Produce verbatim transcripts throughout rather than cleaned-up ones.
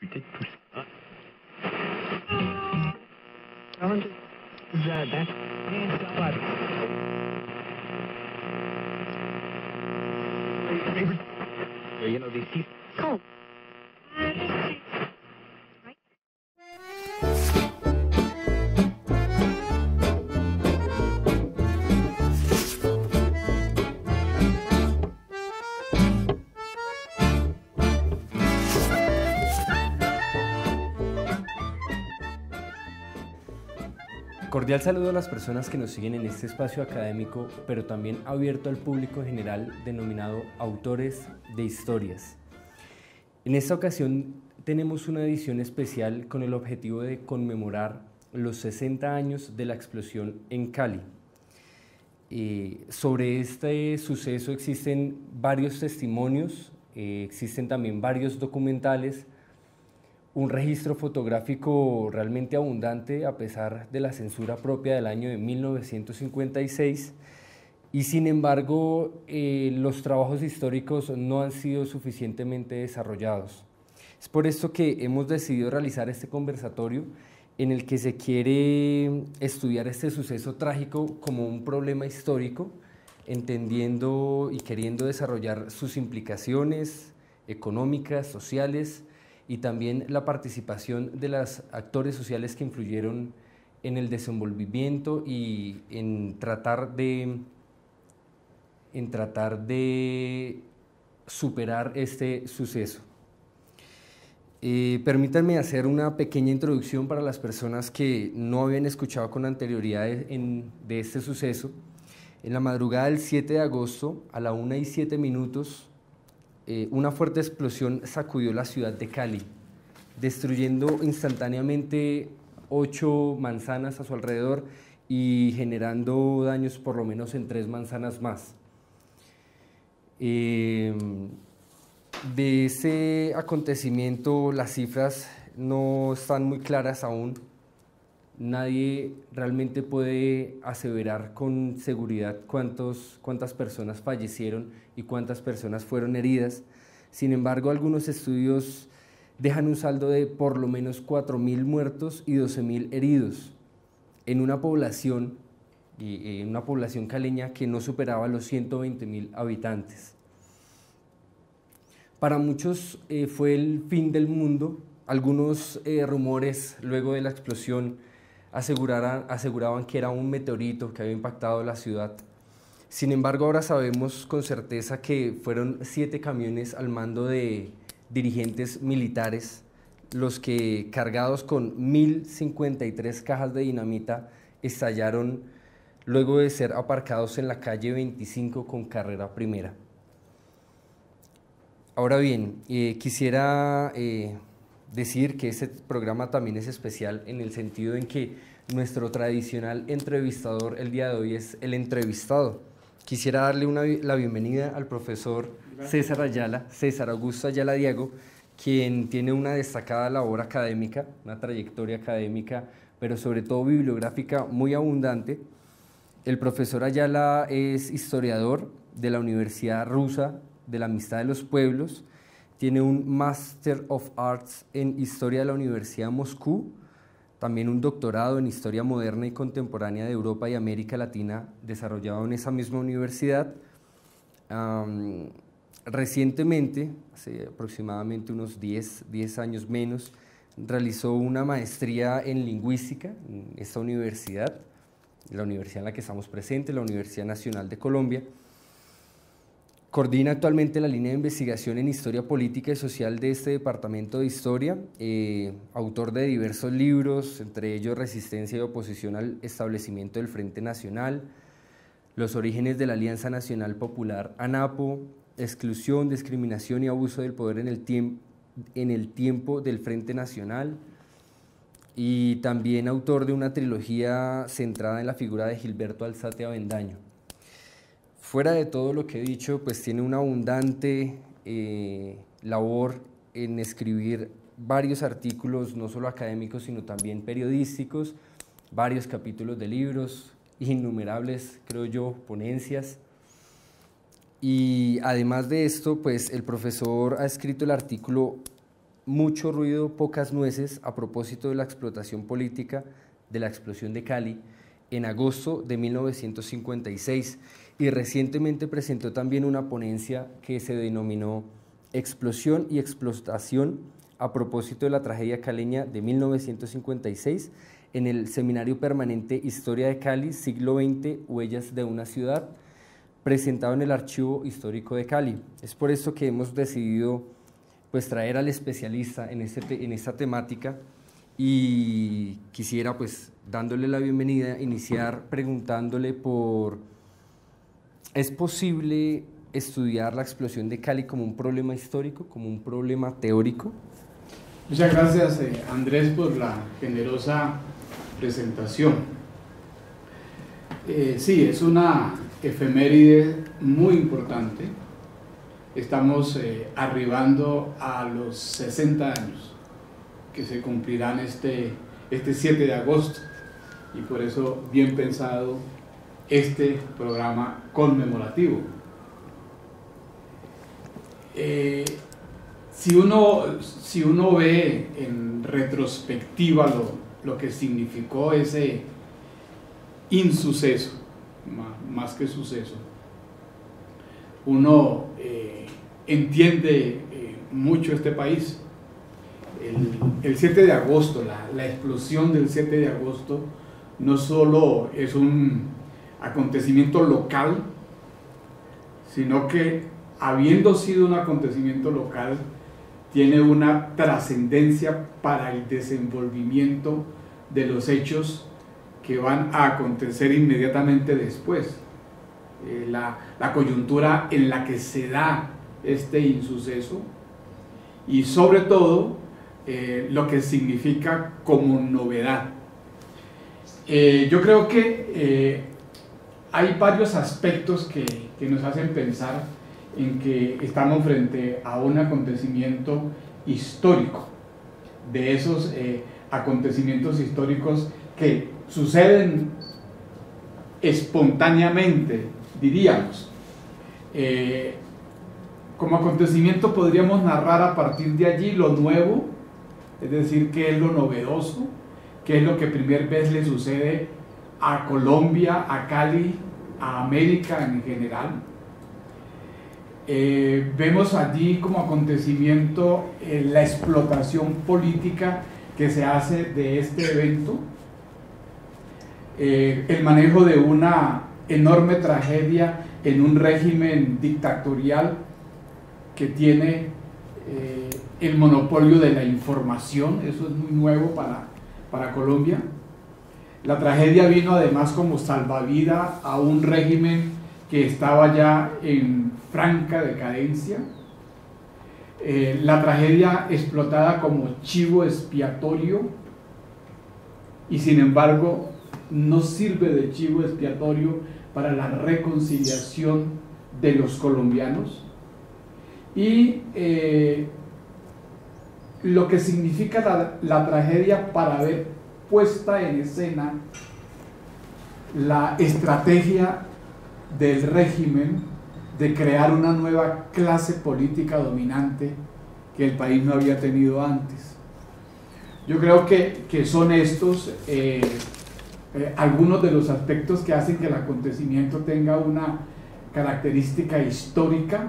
You know, these people. Cold. Cordial saludo a las personas que nos siguen en este espacio académico, pero también abierto al público en general, denominado Autores de Historias. En esta ocasión tenemos una edición especial con el objetivo de conmemorar los sesenta años de la explosión en Cali. Eh, sobre este suceso existen varios testimonios, eh, existen también varios documentales, un registro fotográfico realmente abundante a pesar de la censura propia del año de mil novecientos cincuenta y seis, y sin embargo eh, los trabajos históricos no han sido suficientemente desarrollados. Es por esto que hemos decidido realizar este conversatorio en el que se quiere estudiar este suceso trágico como un problema histórico, entendiendo y queriendo desarrollar sus implicaciones económicas, sociales, y también la participación de los actores sociales que influyeron en el desenvolvimiento y en tratar de, en tratar de superar este suceso. Eh, permítanme hacer una pequeña introducción para las personas que no habían escuchado con anterioridad en, de este suceso. En la madrugada del siete de agosto, a la una y siete minutos, Eh, una fuerte explosión sacudió la ciudad de Cali, destruyendo instantáneamente ocho manzanas a su alrededor y generando daños por lo menos en tres manzanas más. Eh, de ese acontecimiento las cifras no están muy claras aún. Nadie realmente puede aseverar con seguridad cuántos, cuántas personas fallecieron y cuántas personas fueron heridas. Sin embargo, algunos estudios dejan un saldo de por lo menos cuatro mil muertos y doce mil heridos en una población, en una población caleña que no superaba los ciento veinte mil habitantes. Para muchos eh, fue el fin del mundo. Algunos eh, rumores luego de la explosión aseguraban que era un meteorito que había impactado la ciudad. Sin embargo, ahora sabemos con certeza que fueron siete camiones al mando de dirigentes militares los que, cargados con mil cincuenta y tres cajas de dinamita, estallaron luego de ser aparcados en la calle veinticinco con carrera primera. Ahora bien, eh, quisiera eh, decir que este programa también es especial en el sentido en que nuestro tradicional entrevistador el día de hoy es el entrevistado. Quisiera darle una, la bienvenida al profesor César Ayala, César Augusto Ayala Diego, quien tiene una destacada labor académica, una trayectoria académica, pero sobre todo bibliográfica muy abundante. El profesor Ayala es historiador de la Universidad Rusa de la Amistad de los Pueblos, tiene un Master of Arts en Historia de la Universidad de Moscú, también un doctorado en Historia Moderna y Contemporánea de Europa y América Latina, desarrollado en esa misma universidad. Um, recientemente, hace aproximadamente unos diez, diez años menos, realizó una maestría en Lingüística en esta universidad, la universidad en la que estamos presentes, la Universidad Nacional de Colombia. Coordina actualmente la línea de investigación en Historia Política y Social de este Departamento de Historia, eh, autor de diversos libros, entre ellos Resistencia y Oposición al Establecimiento del Frente Nacional, Los Orígenes de la Alianza Nacional Popular, ANAPO, Exclusión, Discriminación y Abuso del Poder en el, tiemp en el Tiempo del Frente Nacional, y también autor de una trilogía centrada en la figura de Gilberto Alzate Avendaño. Fuera de todo lo que he dicho, pues tiene una abundante eh, labor en escribir varios artículos, no solo académicos, sino también periodísticos, varios capítulos de libros, innumerables, creo yo, ponencias. Y además de esto, pues el profesor ha escrito el artículo mucho ruido, pocas nueces a propósito de la explotación política de la explosión de Cali en agosto de mil novecientos cincuenta y seis, y recientemente presentó también una ponencia que se denominó Explosión y Explotación a propósito de la tragedia caleña de mil novecientos cincuenta y seis en el Seminario Permanente Historia de Cali, siglo veinte, Huellas de una ciudad, presentado en el Archivo Histórico de Cali. Es por esto que hemos decidido pues, traer al especialista en, este te en esta temática, y quisiera, pues, dándole la bienvenida, iniciar preguntándole por, ¿es posible estudiar la explosión de Cali como un problema histórico, como un problema teórico? Muchas gracias, eh, Andrés, por la generosa presentación. Eh, sí, es una efeméride muy importante. Estamos eh, arribando a los sesenta años que se cumplirán este, este siete de agosto, y por eso bien pensado este programa conmemorativo. Eh, si, uno, si uno ve en retrospectiva lo, lo que significó ese insuceso, más, más que suceso, uno eh, entiende eh, mucho este país. El, el siete de agosto, la, la explosión del siete de agosto, no solo es un acontecimiento local, sino que, habiendo sido un acontecimiento local, tiene una trascendencia para el desenvolvimiento de los hechos que van a acontecer inmediatamente después. Eh, la, la coyuntura en la que se da este insuceso, y sobre todo eh, lo que significa como novedad. Eh, yo creo que eh, hay varios aspectos que, que nos hacen pensar en que estamos frente a un acontecimiento histórico, de esos eh, acontecimientos históricos que suceden espontáneamente, diríamos. Eh, como acontecimiento podríamos narrar a partir de allí lo nuevo, es decir, qué es lo novedoso, qué es lo que primera vez le sucede a Colombia, a Cali, a América en general. Eh, vemos allí como acontecimiento eh, la explotación política que se hace de este evento, eh, el manejo de una enorme tragedia en un régimen dictatorial que tiene eh, el monopolio de la información. Eso es muy nuevo para, para Colombia. La tragedia vino además como salvavidas a un régimen que estaba ya en franca decadencia. Eh, la tragedia explotada como chivo expiatorio, y sin embargo no sirve de chivo expiatorio para la reconciliación de los colombianos. Y eh, lo que significa la, la tragedia para ver puesta en escena la estrategia del régimen de crear una nueva clase política dominante que el país no había tenido antes. Yo creo que, que son estos eh, eh, algunos de los aspectos que hacen que el acontecimiento tenga una característica histórica.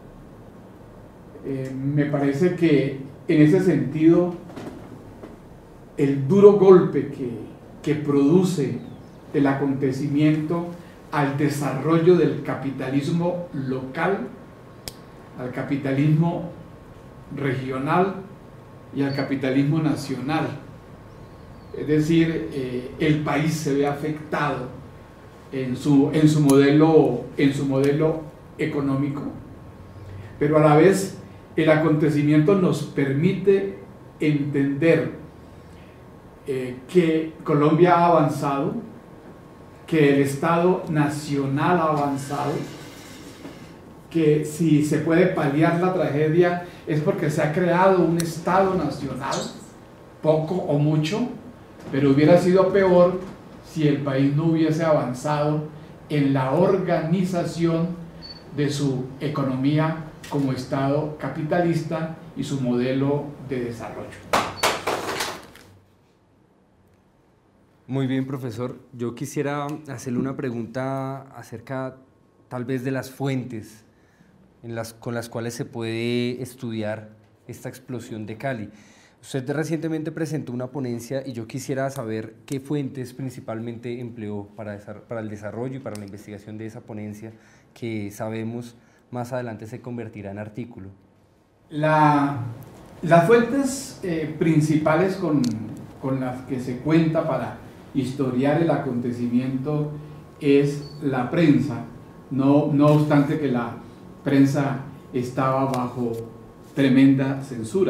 Eh, me parece que en ese sentido el duro golpe que, que produce el acontecimiento al desarrollo del capitalismo local, al capitalismo regional y al capitalismo nacional. Es decir, eh, el país se ve afectado en su, en su modelo, en su modelo económico, pero a la vez el acontecimiento nos permite entender eh, que Colombia ha avanzado, que el Estado Nacional ha avanzado, que si se puede paliar la tragedia es porque se ha creado un Estado Nacional, poco o mucho, pero hubiera sido peor si el país no hubiese avanzado en la organización de su economía como Estado capitalista y su modelo de desarrollo. Muy bien, profesor. Yo quisiera hacerle una pregunta acerca tal vez de las fuentes en las, con las cuales se puede estudiar esta explosión de Cali. Usted recientemente presentó una ponencia y yo quisiera saber qué fuentes principalmente empleó para, para el desarrollo y para la investigación de esa ponencia, que sabemos más adelante se convertirá en artículo. La, las fuentes eh, principales con, con las que se cuenta para historiar el acontecimiento es la prensa, no, no obstante que la prensa estaba bajo tremenda censura.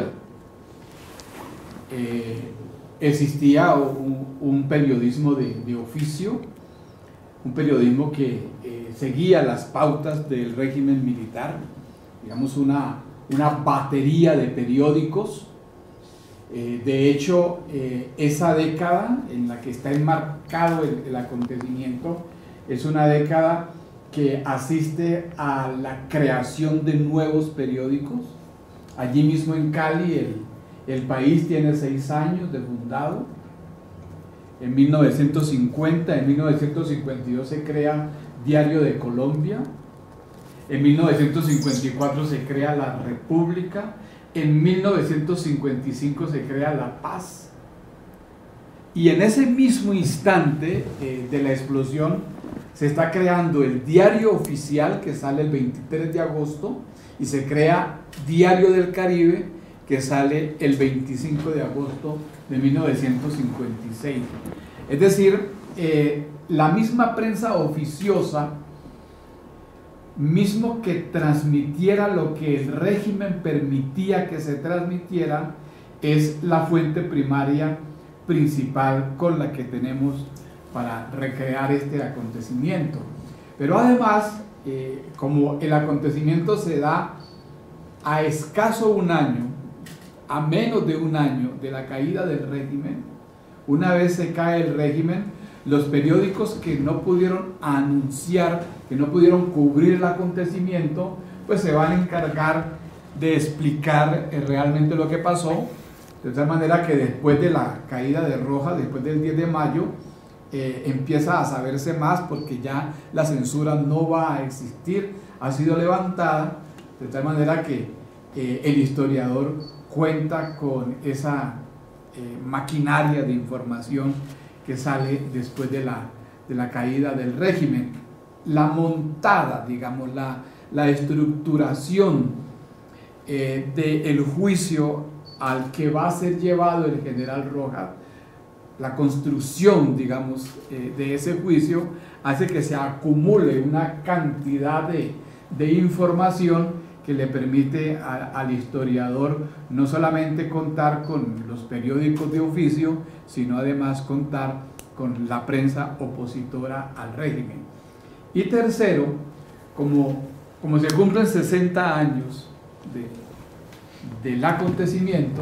Eh, existía un, un periodismo de, de oficio, un periodismo que eh, seguía las pautas del régimen militar, digamos una, una batería de periódicos. Eh, de hecho, eh, esa década en la que está enmarcado el, el acontecimiento es una década que asiste a la creación de nuevos periódicos. Allí mismo en Cali el, el País tiene seis años de fundado. En mil novecientos cincuenta, en mil novecientos cincuenta y dos se crea Diario de Colombia. En mil novecientos cincuenta y cuatro se crea La República. En mil novecientos cincuenta y cinco se crea La Paz. Y en ese mismo instante eh, de la explosión se está creando el Diario Oficial, que sale el veintitrés de agosto, y se crea Diario del Caribe, que sale el veinticinco de agosto de mil novecientos cincuenta y seis. Es decir, eh, la misma prensa oficiosa, mismo que transmitiera lo que el régimen permitía que se transmitiera, es la fuente primaria principal con la que tenemos para recrear este acontecimiento. Pero además, eh, como el acontecimiento se da a escaso un año, a menos de un año de la caída del régimen, una vez se cae el régimen, los periódicos que no pudieron anunciar, que no pudieron cubrir el acontecimiento, pues se van a encargar de explicar realmente lo que pasó, de tal manera que después de la caída de Rojas, después del diez de mayo, eh, empieza a saberse más, porque ya la censura no va a existir, ha sido levantada, de tal manera que eh, el historiador cuenta con esa eh, maquinaria de información que sale después de la, de la caída del régimen. La montada, digamos, la, la estructuración eh, del juicio al que va a ser llevado el general Rojas, la construcción, digamos, eh, de ese juicio, hace que se acumule una cantidad de, de información que le permite a, al historiador no solamente contar con los periódicos de oficio, sino además contar con la prensa opositora al régimen. Y tercero, como, como se cumplen sesenta años de, del acontecimiento,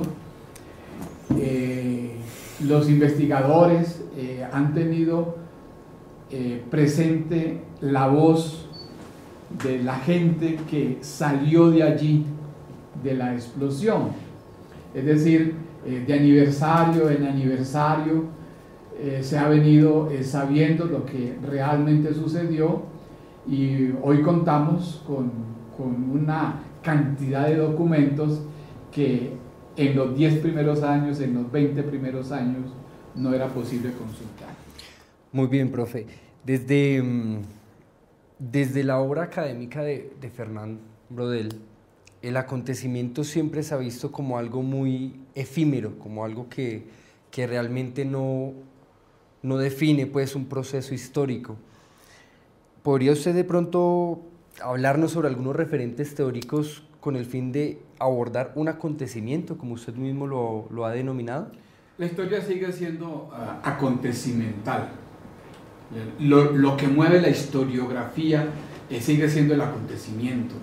eh, los investigadores eh, han tenido eh, presente la voz de la gente que salió de allí, de la explosión. Es decir, eh, de aniversario en aniversario eh, se ha venido eh, sabiendo lo que realmente sucedió, y hoy contamos con, con una cantidad de documentos que en los diez primeros años, en los veinte primeros años, no era posible consultar. Muy bien, profe. Desde... Um... Desde la obra académica de, de Fernán Brodel, el acontecimiento siempre se ha visto como algo muy efímero, como algo que, que realmente no, no define pues, un proceso histórico. ¿Podría usted de pronto hablarnos sobre algunos referentes teóricos con el fin de abordar un acontecimiento, como usted mismo lo, lo ha denominado? La historia sigue siendo uh, acontecimental. Lo, lo que mueve la historiografía eh, sigue siendo el acontecimiento.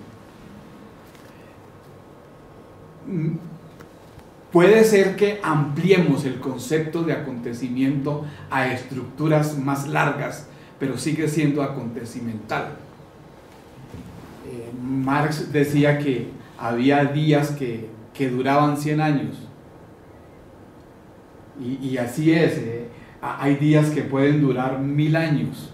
Puede ser que ampliemos el concepto de acontecimiento a estructuras más largas, pero sigue siendo acontecimental. Eh, Marx decía que había días que, que que duraban cien años. Y, y así es, eh, hay días que pueden durar mil años.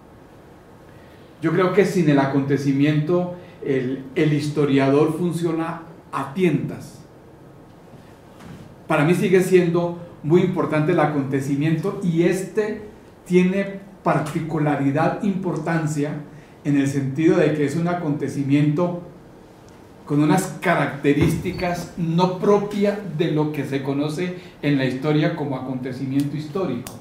Yo creo que sin el acontecimiento el, el historiador funciona a tientas. Para mí sigue siendo muy importante el acontecimiento, y este tiene particularidad, importancia, en el sentido de que es un acontecimiento con unas características no propias de lo que se conoce en la historia como acontecimiento histórico.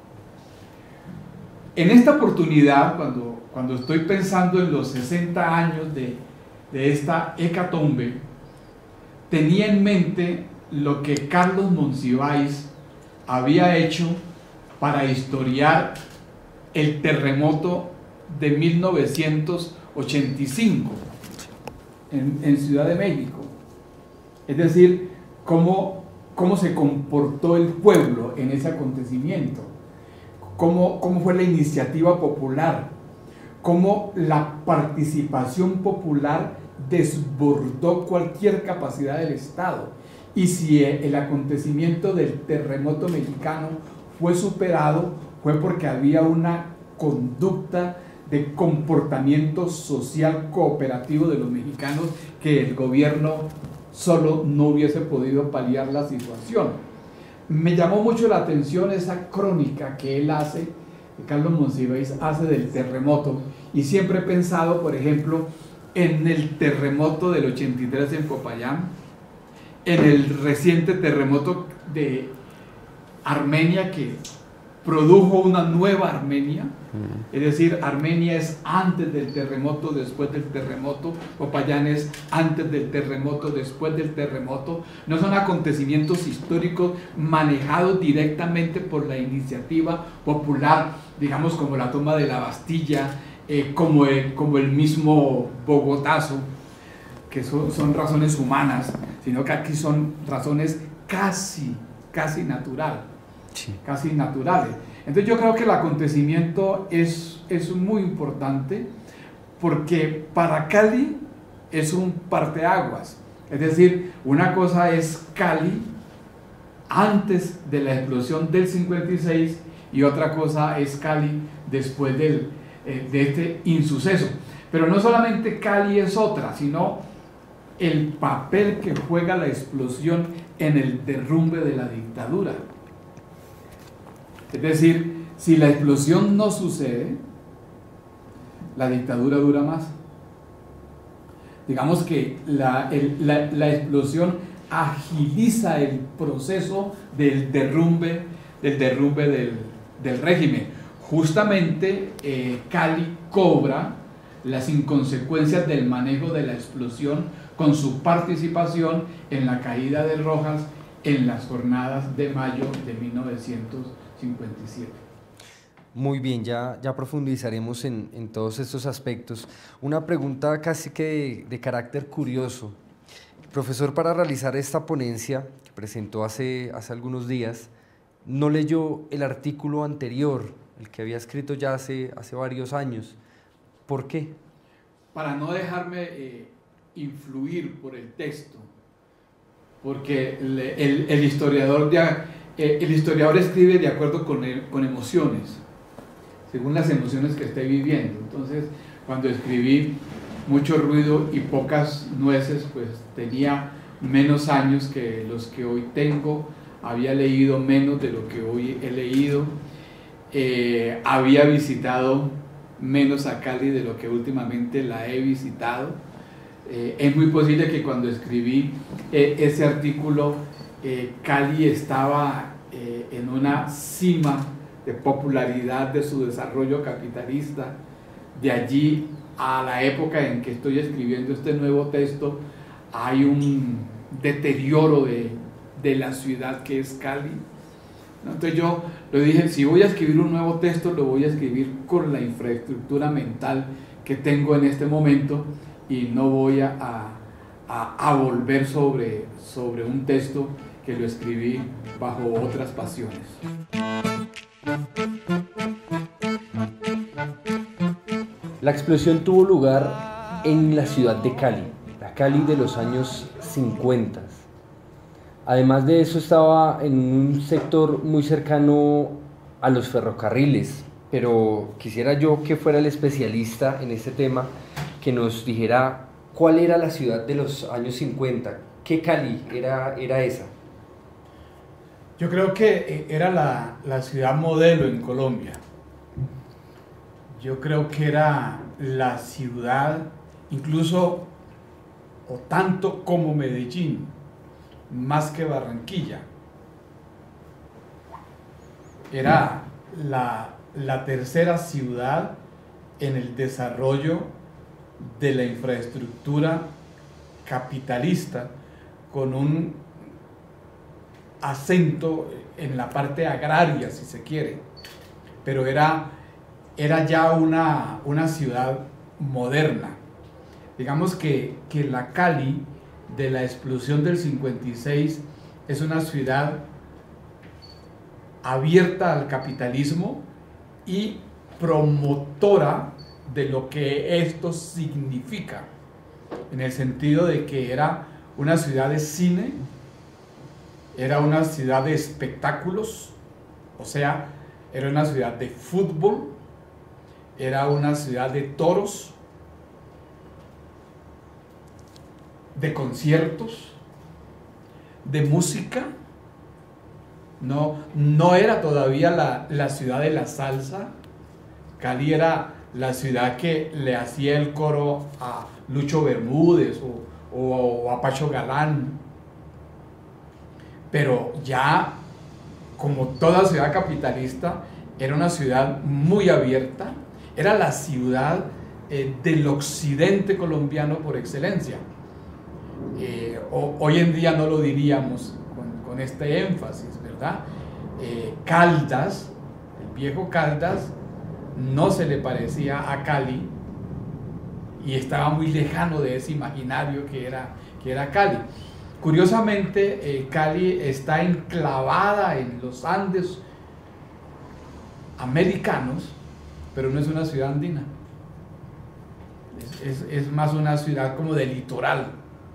En esta oportunidad, cuando, cuando estoy pensando en los sesenta años de, de esta hecatombe, tenía en mente lo que Carlos Monsiváis había hecho para historiar el terremoto de mil novecientos ochenta y cinco en, en Ciudad de México. Es decir, cómo, cómo se comportó el pueblo en ese acontecimiento, cómo, cómo fue la iniciativa popular, cómo la participación popular desbordó cualquier capacidad del Estado. Y si el acontecimiento del terremoto mexicano fue superado, fue porque había una conducta de comportamiento social cooperativo de los mexicanos que el gobierno solo no hubiese podido paliar la situación. Me llamó mucho la atención esa crónica que él hace, que Carlos Monsiváis hace del terremoto, y siempre he pensado, por ejemplo, en el terremoto del ochenta y tres en Popayán, en el reciente terremoto de Armenia, que produjo una nueva Armenia. Es decir, Armenia es antes del terremoto, después del terremoto. Popayán es antes del terremoto, después del terremoto. No son acontecimientos históricos manejados directamente por la iniciativa popular, digamos, como la toma de la Bastilla, eh, como, el, como el mismo Bogotazo, que son, son razones humanas, sino que aquí son razones casi, casi natural, sí. casi naturales. Entonces yo creo que el acontecimiento es, es muy importante, porque para Cali es un parteaguas. Es decir, una cosa es Cali antes de la explosión del cincuenta y seis, y otra cosa es Cali después del, eh, de este insuceso. Pero no solamente Cali es otra, sino el papel que juega la explosión en el derrumbe de la dictadura. Es decir, si la explosión no sucede, la dictadura dura más. Digamos que la, el, la, la explosión agiliza el proceso del derrumbe, del, derrumbe del, del régimen. Justamente eh, Cali cobra las inconsecuencias del manejo de la explosión con su participación en la caída de Rojas en las jornadas de mayo de mil novecientos cincuenta y siete. Muy bien, ya, ya profundizaremos en, en todos estos aspectos. Una pregunta casi que de, de carácter curioso. Profesor, para realizar esta ponencia que presentó hace, hace algunos días, ¿no leyó el artículo anterior, el que había escrito ya hace, hace varios años? ¿Por qué? Para no dejarme eh, influir por el texto, porque el, el, el, historiador de, eh, el historiador escribe de acuerdo con, el, con emociones, según las emociones que esté viviendo. Entonces, cuando escribí mucho ruido y pocas nueces, pues tenía menos años que los que hoy tengo, había leído menos de lo que hoy he leído, eh, había visitado menos a Cali de lo que últimamente la he visitado. Eh, es muy posible que cuando escribí eh, ese artículo, eh, Cali estaba eh, en una cima de popularidad de su desarrollo capitalista. De allí a la época en que estoy escribiendo este nuevo texto, hay un deterioro de, de la ciudad que es Cali. Entonces yo le dije, si voy a escribir un nuevo texto, lo voy a escribir con la infraestructura mental que tengo en este momento, y no voy a, a, a volver sobre, sobre un texto que lo escribí bajo otras pasiones. La explosión tuvo lugar en la ciudad de Cali, la Cali de los años cincuenta. Además de eso estaba en un sector muy cercano a los ferrocarriles, pero quisiera yo que fuera el especialista en este tema que nos dijera cuál era la ciudad de los años cincuenta, qué Cali era, era esa. Yo creo que era la, la ciudad modelo en Colombia. Yo creo que era la ciudad, incluso o tanto como Medellín, más que Barranquilla. Era la, la tercera ciudad en el desarrollo de la infraestructura capitalista, con un acento en la parte agraria, si se quiere, pero era, era ya una, una ciudad moderna. Digamos que, que la Cali de la explosión del cincuenta y seis es una ciudad abierta al capitalismo y promotora de lo que esto significa, en el sentido de que era una ciudad de cine, era una ciudad de espectáculos, o sea, era una ciudad de fútbol, era una ciudad de toros, de conciertos, de música. No, no era todavía la, la ciudad de la salsa. Cali era la ciudad que le hacía el coro a Lucho Bermúdez o, o, o a Pacho Galán. Pero ya, como toda ciudad capitalista, era una ciudad muy abierta, era la ciudad eh, del occidente colombiano por excelencia. Eh, o, hoy en día no lo diríamos con, con este énfasis, ¿verdad? Eh, Caldas, el viejo Caldas, no se le parecía a Cali y estaba muy lejano de ese imaginario que era, que era Cali. Curiosamente, eh, Cali está enclavada en los Andes americanos, pero no es una ciudad andina. Es, es, es más una ciudad como de litoral.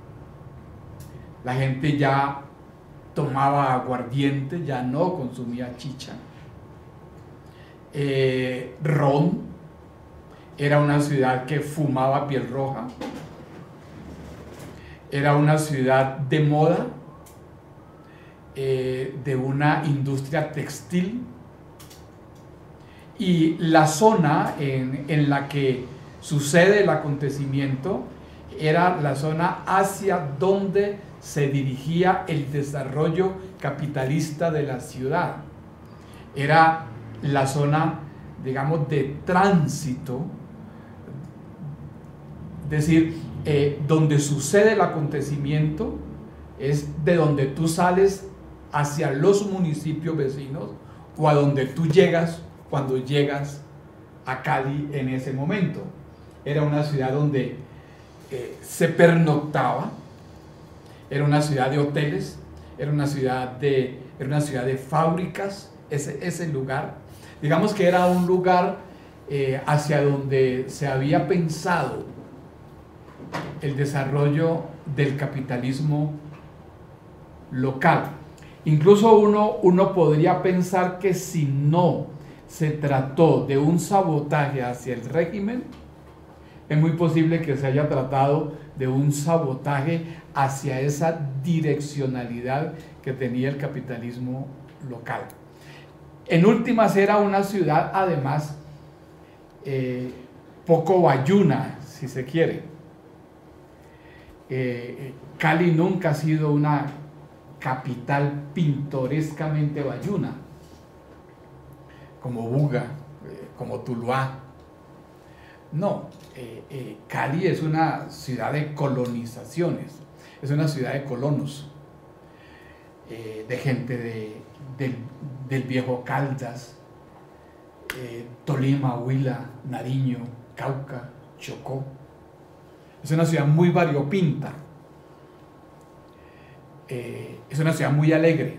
La gente ya tomaba aguardiente, ya no consumía chicha. Eh, ron, era una ciudad que fumaba piel roja. Era una ciudad de moda, eh, de una industria textil, y la zona en, en la que sucede el acontecimiento era la zona hacia donde se dirigía el desarrollo capitalista de la ciudad. Era la zona, digamos, de tránsito, es decir, eh, donde sucede el acontecimiento es de donde tú sales hacia los municipios vecinos o a donde tú llegas cuando llegas a Cali en ese momento. Era una ciudad donde eh, se pernoctaba, era una ciudad de hoteles, era una ciudad de, era una ciudad de fábricas, ese, ese lugar. Digamos que era un lugar eh, hacia donde se había pensado el desarrollo del capitalismo local. Incluso uno, uno podría pensar que si no se trató de un sabotaje hacia el régimen, es muy posible que se haya tratado de un sabotaje hacia esa direccionalidad que tenía el capitalismo local. En últimas, era una ciudad, además, eh, poco bayuna, si se quiere. Eh, Cali nunca ha sido una capital pintorescamente bayuna, como Buga, eh, como Tuluá. No, eh, eh, Cali es una ciudad de colonizaciones, es una ciudad de colonos, eh, de gente de, de, del viejo Caldas, eh, Tolima, Huila, Nariño, Cauca, Chocó. Es una ciudad muy variopinta, eh, es una ciudad muy alegre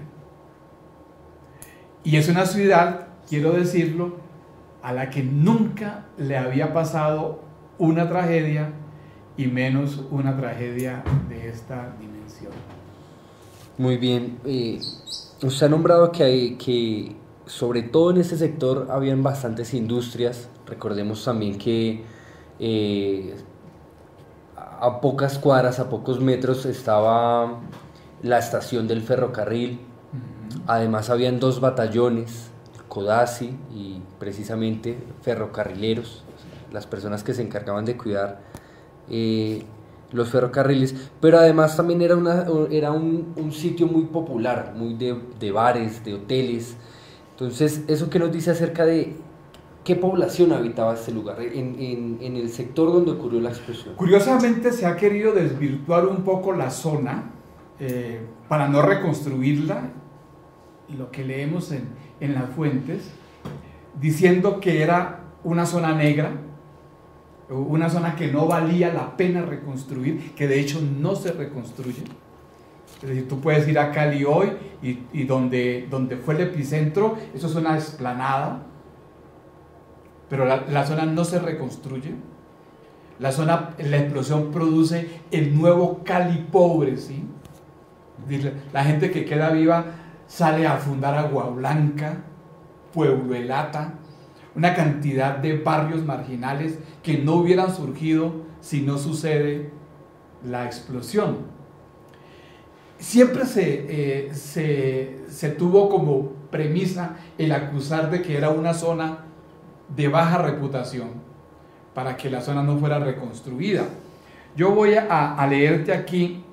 y es una ciudad, quiero decirlo, a la que nunca le había pasado una tragedia y menos una tragedia de esta dimensión. Muy bien. Eh, usted ha nombrado que, hay, que sobre todo en este sector habían bastantes industrias. Recordemos también que eh, a pocas cuadras, a pocos metros estaba la estación del ferrocarril. Uh-huh. Además habían dos batallones, Codazzi y precisamente ferrocarrileros, las personas que se encargaban de cuidar eh, los ferrocarriles, pero además también era, una, era un, un sitio muy popular, muy de, de bares, de hoteles. Entonces, ¿eso qué nos dice acerca de qué población habitaba este lugar, en, en, en el sector donde ocurrió la explosión? Curiosamente se ha querido desvirtuar un poco la zona eh, para no reconstruirla, lo que leemos en, en las fuentes, diciendo que era una zona negra, una zona que no valía la pena reconstruir, que de hecho no se reconstruye. Es decir, tú puedes ir a Cali hoy y, y donde, donde fue el epicentro, eso es una explanada, pero la, la zona no se reconstruye. La zona, la explosión produce el nuevo Cali pobre, ¿sí? La gente que queda viva sale a fundar Agua Blanca, Pueblo Elata, una cantidad de barrios marginales que no hubieran surgido si no sucede la explosión. Siempre se, eh, se, se tuvo como premisa el acusar de que era una zona de baja reputación para que la zona no fuera reconstruida. Yo voy a, a leerte aquí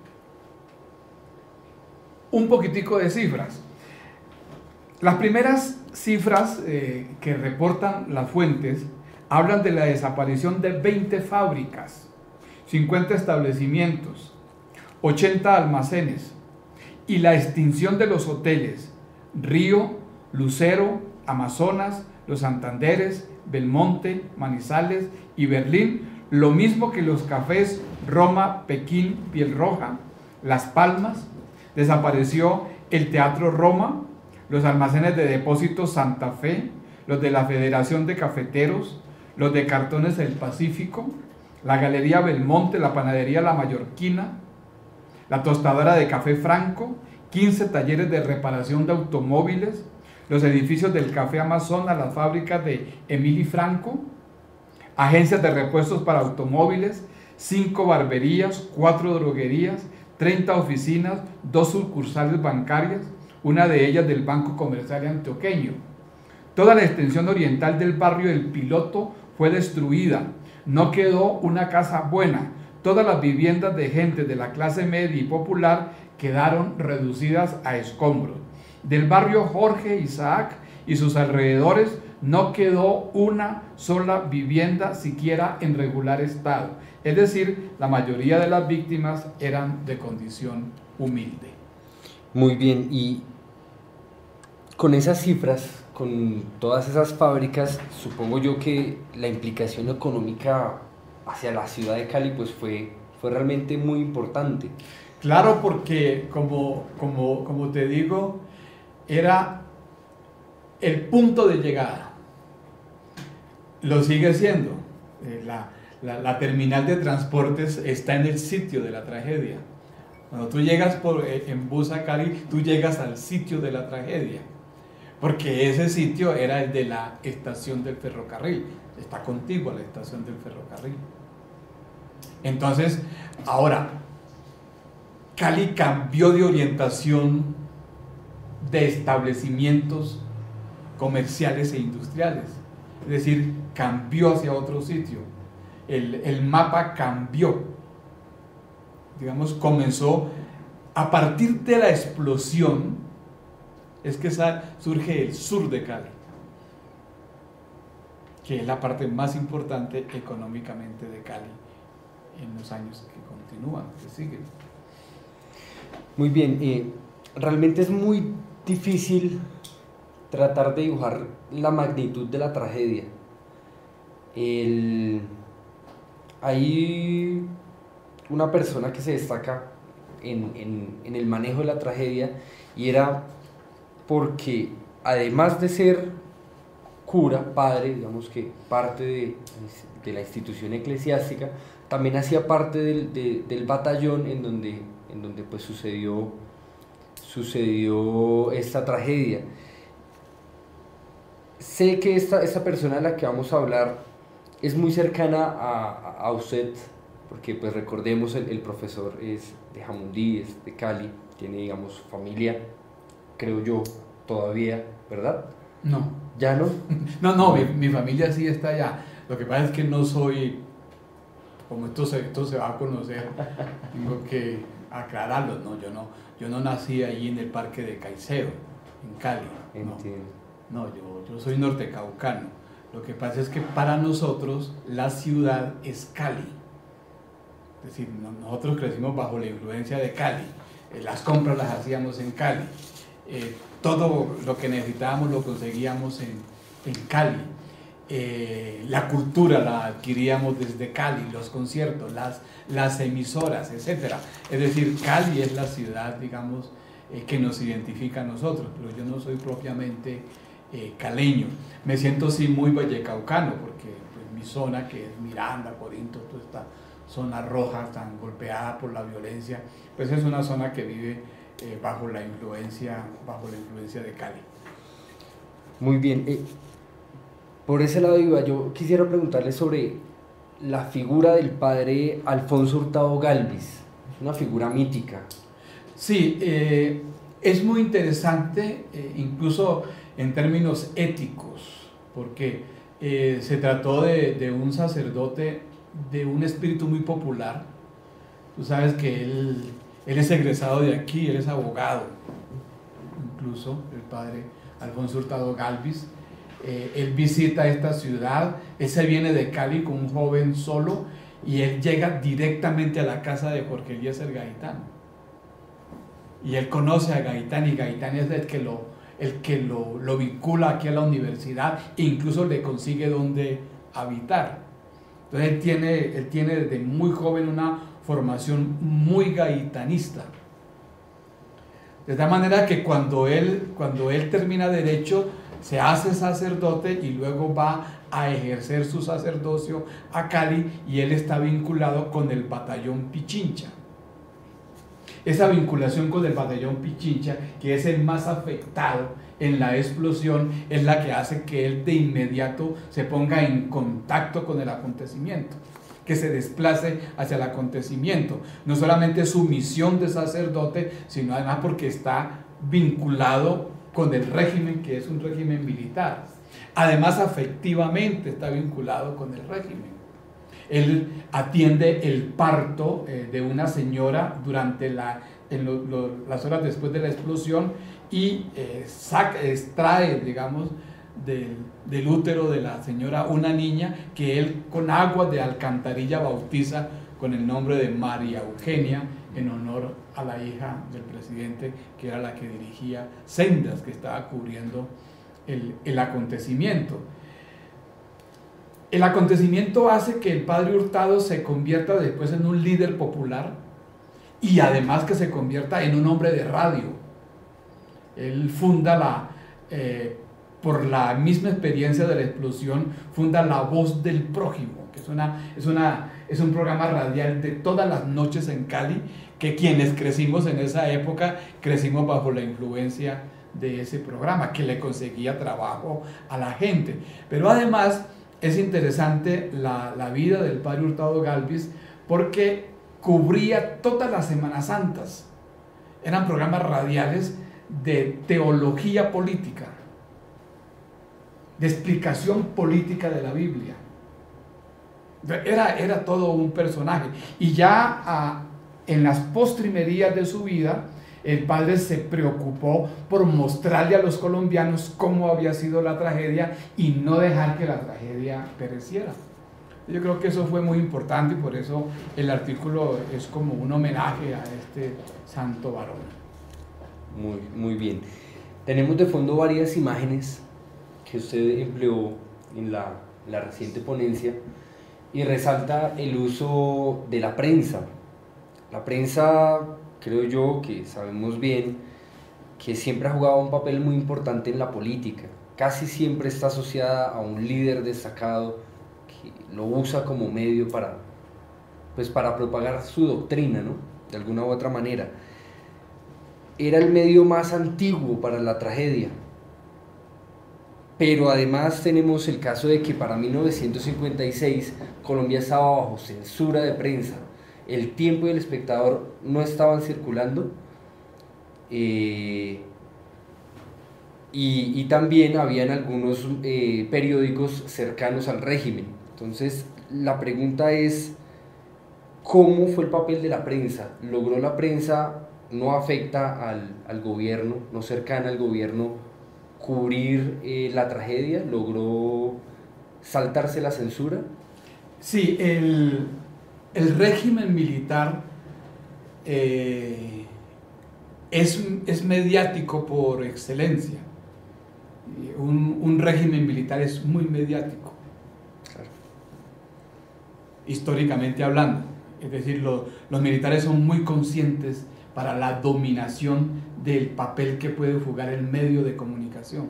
un poquitico de cifras. Las primeras cifras eh, que reportan las fuentes hablan de la desaparición de veinte fábricas, cincuenta establecimientos, ochenta almacenes y la extinción de los hoteles Río, Lucero, Amazonas, Los Santanderes, Belmonte, Manizales y Berlín, lo mismo que los cafés Roma, Pekín, Piel Roja, Las Palmas. Desapareció el Teatro Roma, los almacenes de depósitos Santa Fe, los de la Federación de Cafeteros, los de Cartones del Pacífico, la Galería Belmonte, la Panadería La Mallorquina, la Tostadora de Café Franco, quince talleres de reparación de automóviles, los edificios del Café Amazonas, las fábricas de Emili Franco, agencias de repuestos para automóviles, cinco barberías, cuatro droguerías, treinta oficinas, dos sucursales bancarias, una de ellas del Banco Comercial Antioqueño. Toda la extensión oriental del barrio del Piloto fue destruida, no quedó una casa buena, todas las viviendas de gente de la clase media y popular quedaron reducidas a escombros. Del barrio Jorge Isaac y sus alrededores no quedó una sola vivienda siquiera en regular estado, es decir, la mayoría de las víctimas eran de condición humilde. Muy bien, y con esas cifras, con todas esas fábricas, supongo yo que la implicación económica hacia la ciudad de Cali pues fue, fue realmente muy importante. Claro, porque como, como, como te digo, era el punto de llegada. Lo sigue siendo. Eh, la, la, la terminal de transportes está en el sitio de la tragedia. Cuando tú llegas por, eh, en bus a Cali, tú llegas al sitio de la tragedia. Porque ese sitio era el de la estación del ferrocarril. Está contigua la estación del ferrocarril. Entonces, ahora, Cali cambió de orientación de establecimientos comerciales e industriales. Es decir, cambió hacia otro sitio. El, el mapa cambió. Digamos, comenzó a partir de la explosión, es que surge el sur de Cali, que es la parte más importante económicamente de Cali en los años que continúan, que siguen. Muy bien, eh, realmente es muy difícil tratar de dibujar la magnitud de la tragedia. El, hay una persona que se destaca en, en, en el manejo de la tragedia, y era porque además de ser cura, padre, digamos que parte de, de la institución eclesiástica, también hacía parte del, de, del batallón en donde, en donde pues sucedió sucedió esta tragedia. Sé que esta, esta persona de la que vamos a hablar es muy cercana a, a usted, porque pues recordemos, el, el profesor es de Jamundí, es de Cali, tiene, digamos, familia, creo yo, todavía, ¿verdad? No. ¿Ya no? No, no, mi, mi familia sí está allá. Lo que pasa es que no soy, como esto se, esto se va a conocer, tengo que aclararlo, no, yo no, yo no nací allí en el Parque de Caicedo, en Cali. Entiendo. No, no yo, yo soy nortecaucano. Lo que pasa es que para nosotros la ciudad es Cali. Es decir, nosotros crecimos bajo la influencia de Cali. Eh, las compras las hacíamos en Cali. Eh, todo lo que necesitábamos lo conseguíamos en, en Cali. Eh, la cultura la adquiríamos desde Cali, los conciertos, las, las emisoras, etcétera. Es decir, Cali es la ciudad, digamos, eh, que nos identifica a nosotros, pero yo no soy propiamente eh, caleño. Me siento sí muy vallecaucano, porque pues, mi zona, que es Miranda, Corinto, toda esta zona roja tan golpeada por la violencia, pues es una zona que vive eh, bajo la influencia, bajo la influencia de Cali. Muy bien. Eh, por ese lado iba, yo quisiera preguntarle sobre la figura del padre Alfonso Hurtado Gálvez, una figura mítica. Sí, eh, es muy interesante, eh, incluso en términos éticos, porque eh, se trató de, de un sacerdote de un espíritu muy popular. Tú sabes que él, él es egresado de aquí, él es abogado, incluso el padre Alfonso Hurtado Gálvez. Eh, él visita esta ciudad, él se viene de Cali con un joven solo y él llega directamente a la casa de Jorge Eliezer Gaitán. Y él conoce a Gaitán y Gaitán es el que lo, el que lo, lo vincula aquí a la universidad e incluso le consigue donde habitar. Entonces él tiene, él tiene desde muy joven una formación muy gaitanista. De tal manera que cuando él, cuando él termina derecho, se hace sacerdote y luego va a ejercer su sacerdocio a Cali y él está vinculado con el batallón Pichincha. Esa vinculación con el batallón Pichincha, que es el más afectado en la explosión, es la que hace que él de inmediato se ponga en contacto con el acontecimiento, que se desplace hacia el acontecimiento. No solamente su misión de sacerdote, sino además porque está vinculado con el régimen, que es un régimen militar. Además, afectivamente está vinculado con el régimen. Él atiende el parto eh, de una señora durante la, en lo, lo, las horas después de la explosión y eh, saca, extrae, digamos, del, del útero de la señora una niña que él con agua de alcantarilla bautiza con el nombre de María Eugenia, en honor a la hija del presidente, que era la que dirigía Sendas, que estaba cubriendo el, el acontecimiento. El acontecimiento hace que el padre Hurtado se convierta después en un líder popular y además que se convierta en un hombre de radio. Él funda la, eh, por la misma experiencia de la explosión, funda La Voz del Prójimo, que es, una, es, una, es un programa radial de todas las noches en Cali, que quienes crecimos en esa época, crecimos bajo la influencia de ese programa, que le conseguía trabajo a la gente. Pero además es interesante la, la vida del padre Hurtado Gálvez, porque cubría todas las Semanas Santas. Eran programas radiales de teología política, de explicación política de la Biblia. Era, era todo un personaje. Y ya a, en las postrimerías de su vida, el padre se preocupó por mostrarle a los colombianos cómo había sido la tragedia y no dejar que la tragedia pereciera. Yo creo que eso fue muy importante y por eso el artículo es como un homenaje a este santo varón. Muy, muy bien. Tenemos de fondo varias imágenes que usted empleó en la, la reciente ponencia y resalta el uso de la prensa. La prensa, creo yo que sabemos bien, que siempre ha jugado un papel muy importante en la política. Casi siempre está asociada a un líder destacado que lo usa como medio para, pues para propagar su doctrina, ¿no? De alguna u otra manera. era el medio más antiguo para la tragedia. Pero además tenemos el caso de que para mil novecientos cincuenta y seis Colombia estaba bajo censura de prensa. El Tiempo y El Espectador no estaban circulando. Eh, y, y también habían algunos eh, periódicos cercanos al régimen. Entonces la pregunta es, ¿cómo fue el papel de la prensa? ¿Logró la prensa no afecta al, al gobierno, no cercana al gobierno, cubrir eh, la tragedia? ¿Logró saltarse la censura? Sí, el, el régimen militar eh, es, es mediático por excelencia. Un, un régimen militar es muy mediático, Claro. históricamente hablando. Es decir, lo, los militares son muy conscientes para la dominación del papel que puede jugar el medio de comunicación.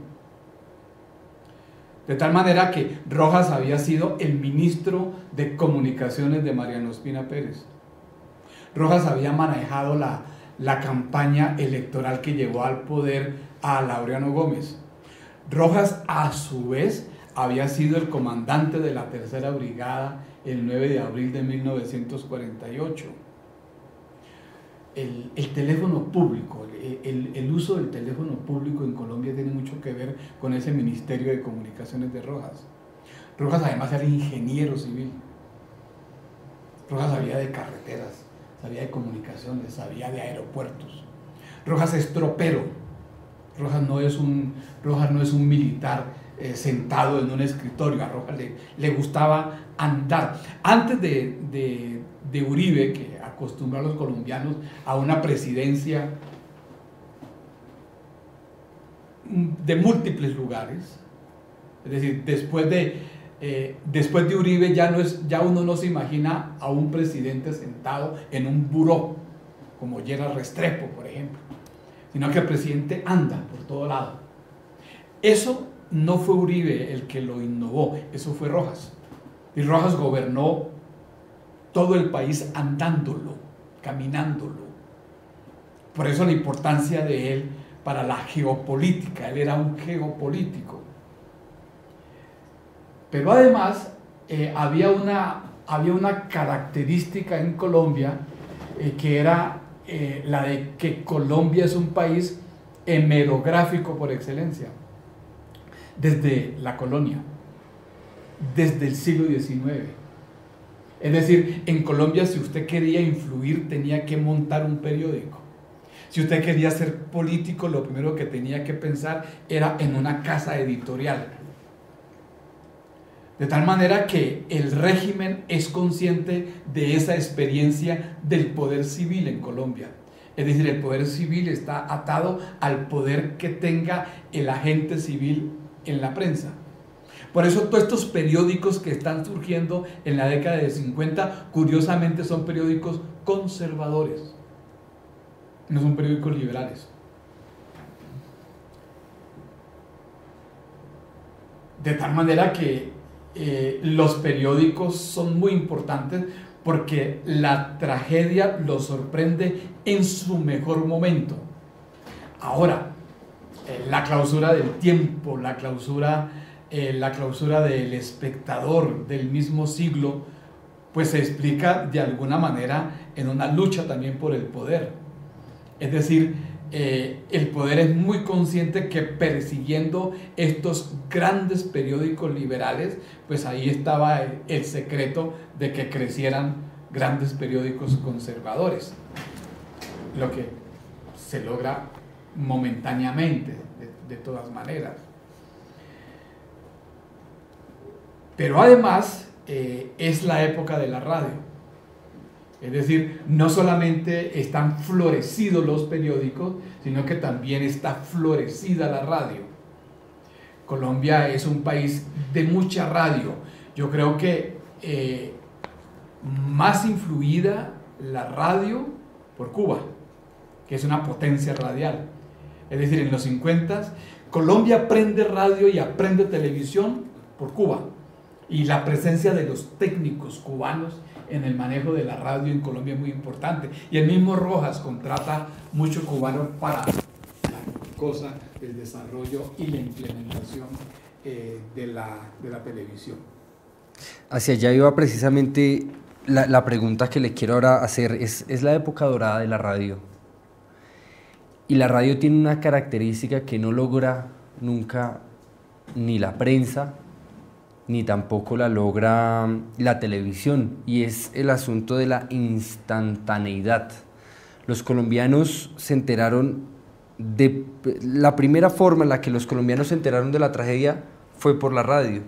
De tal manera que Rojas había sido el ministro de comunicaciones de Mariano Ospina Pérez. Rojas había manejado la, la campaña electoral que llevó al poder a Laureano Gómez. Rojas, a su vez, había sido el comandante de la tercera brigada el nueve de abril de mil novecientos cuarenta y ocho. El, el teléfono público, el, el, el uso del teléfono público en Colombia tiene mucho que ver con ese Ministerio de Comunicaciones de Rojas. Rojas además era ingeniero civil. Rojas sabía de carreteras, sabía de comunicaciones, sabía de aeropuertos. Rojas es tropero. Rojas no es un, Rojas no es un militar eh, sentado en un escritorio. A Rojas le, le gustaba andar. Antes de, de, de Uribe, que acostumbró a los colombianos a una presidencia de múltiples lugares, es decir, después de, eh, después de Uribe ya, no es, ya uno no se imagina a un presidente sentado en un buró, como Gerald Restrepo, por ejemplo, sino que el presidente anda por todo lado. Eso no fue Uribe el que lo innovó, eso fue Rojas. Y Rojas gobernó todo el país andándolo, caminándolo. Por eso la importancia de él para la geopolítica. Él era un geopolítico. Pero además eh, había, una, había una característica en Colombia eh, que era eh, la de que Colombia es un país hemerográfico por excelencia. Desde la colonia, desde el siglo diecinueve. Es decir, en Colombia, si usted quería influir, tenía que montar un periódico. Si usted quería ser político, lo primero que tenía que pensar era en una casa editorial. De tal manera que el régimen es consciente de esa experiencia del poder civil en Colombia. Es decir, el poder civil está atado al poder que tenga el agente civil en la prensa. Por eso todos estos periódicos que están surgiendo en la década de cincuenta, curiosamente son periódicos conservadores, no son periódicos liberales. De tal manera que eh, los periódicos son muy importantes porque la tragedia los sorprende en su mejor momento. Ahora, eh, la clausura del Tiempo, la clausura... Eh, la clausura del Espectador del mismo siglo, pues se explica de alguna manera en una lucha también por el poder. Es decir, eh, el poder es muy consciente que persiguiendo estos grandes periódicos liberales, pues ahí estaba el, el secreto de que crecieran grandes periódicos conservadores, lo que se logra momentáneamente, de, de todas maneras. Pero además eh, es la época de la radio. Es decir, no solamente están florecidos los periódicos, sino que también está florecida la radio. Colombia es un país de mucha radio. Yo creo que eh, más influida la radio por Cuba, que es una potencia radial. Es decir, en los cincuenta, Colombia aprende radio y aprende televisión por Cuba. Y la presencia de los técnicos cubanos en el manejo de la radio en Colombia es muy importante. Y el mismo Rojas contrata muchos cubanos para la cosa del desarrollo y la implementación eh, de, la, de la televisión. Hacia allá iba precisamente la, la pregunta que le quiero ahora hacer. Es, es la época dorada de la radio. Y la radio tiene una característica que no logra nunca ni la prensa, ni tampoco la logra la televisión, y es el asunto de la instantaneidad. Los colombianos se enteraron de... La primera forma en la que los colombianos se enteraron de la tragedia fue por la radio.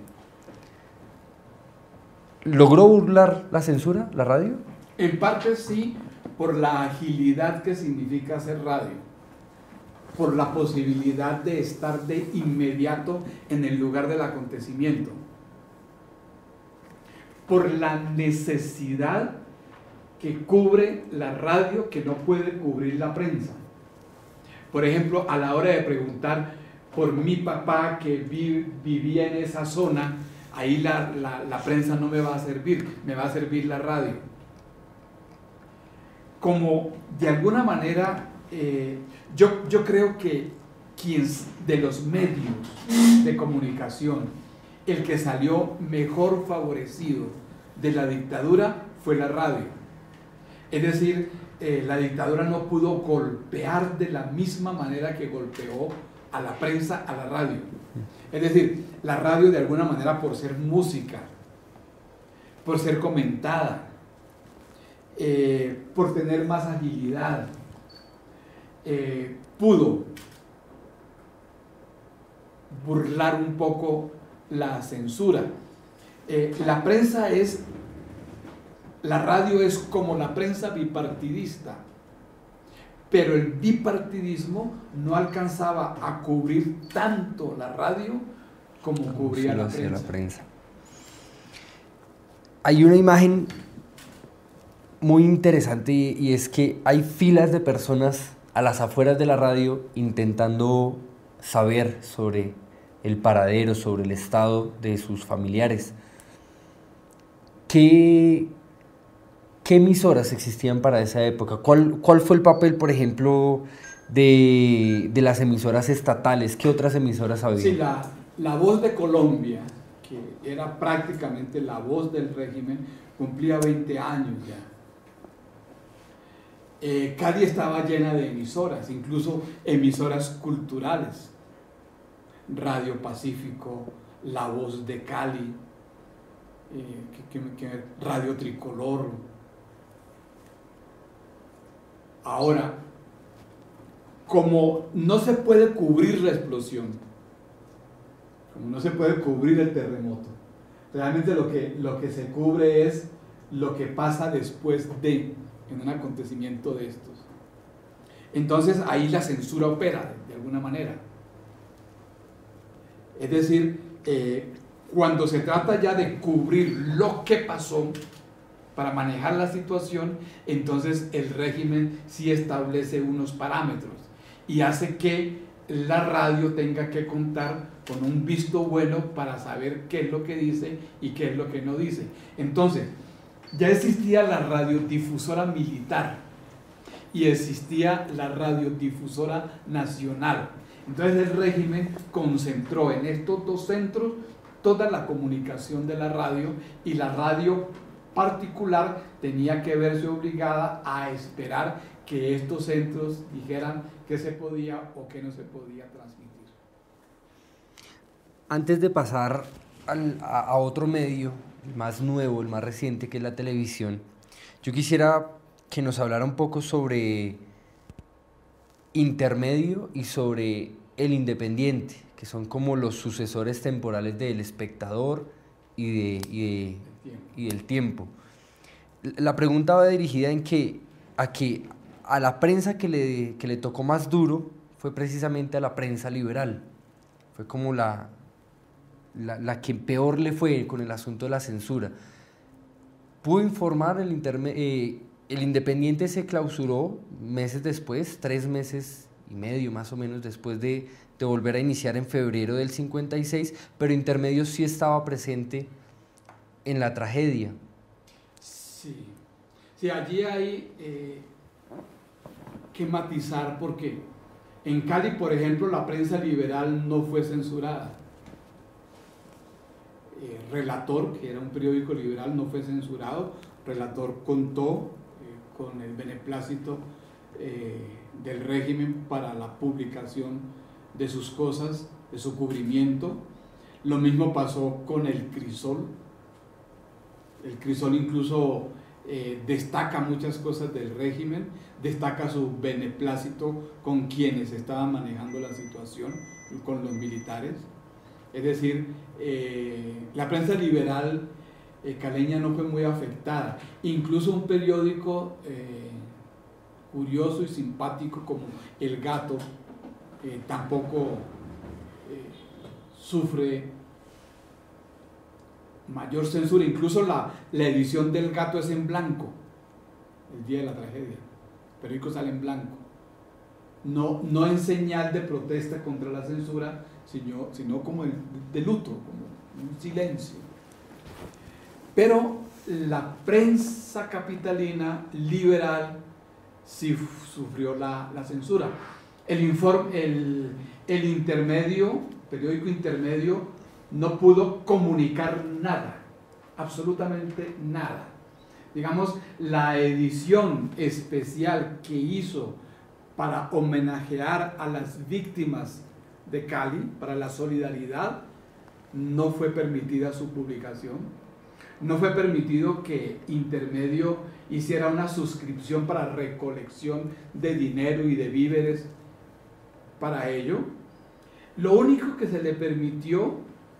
¿Logró burlar la censura, la radio? En parte sí, por la agilidad que significa hacer radio, por la posibilidad de estar de inmediato en el lugar del acontecimiento, por la necesidad que cubre la radio que no puede cubrir la prensa. Por ejemplo, a la hora de preguntar por mi papá que vi, vivía en esa zona, ahí la, la, la prensa no me va a servir, me va a servir la radio. Como de alguna manera, eh, yo, yo creo que quien de los medios de comunicación, el que salió mejor favorecido de la dictadura fue la radio. Es decir, eh, la dictadura no pudo golpear de la misma manera que golpeó a la prensa, a la radio. Es decir, la radio de alguna manera, por ser música, por ser comentada, eh, por tener más agilidad, eh, pudo burlar un poco la censura. Eh, la prensa es, la radio es como la prensa bipartidista, pero el bipartidismo no alcanzaba a cubrir tanto la radio como cubría la prensa. la prensa. Hay una imagen muy interesante y, y es que hay filas de personas a las afueras de la radio intentando saber sobre el paradero, sobre el estado de sus familiares. ¿Qué, qué emisoras existían para esa época? ¿Cuál, cuál fue el papel, por ejemplo, de, de las emisoras estatales? ¿Qué otras emisoras había? Sí, la, la Voz de Colombia, que era prácticamente la voz del régimen, cumplía veinte años ya. Eh, Cali estaba llena de emisoras, incluso emisoras culturales. Radio Pacífico, La Voz de Cali, eh, que, que, que, Radio Tricolor. Ahora, como no se puede cubrir la explosión, como no se puede cubrir el terremoto, realmente lo que, lo que se cubre es lo que pasa después de, en un acontecimiento de estos. Entonces ahí la censura opera de alguna manera. Es decir, eh, cuando se trata ya de cubrir lo que pasó para manejar la situación, entonces el régimen sí establece unos parámetros y hace que la radio tenga que contar con un visto bueno para saber qué es lo que dice y qué es lo que no dice. Entonces, ya existía la radiodifusora militar y existía la radiodifusora nacional. Entonces el régimen concentró en estos dos centros toda la comunicación de la radio, y la radio particular tenía que verse obligada a esperar que estos centros dijeran qué se podía o qué no se podía transmitir. Antes de pasar al, a, a otro medio, el más nuevo, el más reciente, que es la televisión, yo quisiera que nos hablara un poco sobre Intermedio y sobre El Independiente, que son como los sucesores temporales del Espectador y, de, y, de, y del Tiempo. La pregunta va dirigida en que a, que a la prensa que le, que le tocó más duro fue precisamente a la prensa liberal. Fue como la, la, la que peor le fue con el asunto de la censura. Pudo informar el intermedio. Eh, El Independiente se clausuró meses después, tres meses y medio más o menos después de, de volver a iniciar en febrero del cincuenta y seis, pero Intermedio sí estaba presente en la tragedia. Sí, sí, allí hay eh, que matizar porque en Cali, por ejemplo, la prensa liberal no fue censurada. Eh, Relator, que era un periódico liberal, no fue censurado. Relator contó eh, con el beneplácito eh, del régimen para la publicación de sus cosas, de su cubrimiento. Lo mismo pasó con el Crisol. El Crisol incluso eh, destaca muchas cosas del régimen, destaca su beneplácito con quienes estaban manejando la situación, con los militares. Es decir, eh, la prensa liberal eh, caleña no fue muy afectada. Incluso un periódico eh, curioso y simpático como El Gato eh, tampoco eh, sufre mayor censura. Incluso la, la edición del Gato es en blanco, el día de la tragedia. El periódico sale en blanco. No, no en señal de protesta contra la censura, sino, sino como el, de luto, como un silencio. Pero la prensa capitalina liberal sí sufrió la, la censura. El, informe, el, el intermedio, periódico intermedio, no pudo comunicar nada, absolutamente nada. Digamos, la edición especial que hizo para homenajear a las víctimas de Cali, para la solidaridad, no fue permitida su publicación. No fue permitido que Intermedio hiciera una suscripción para recolección de dinero y de víveres para ello. Lo único que se le permitió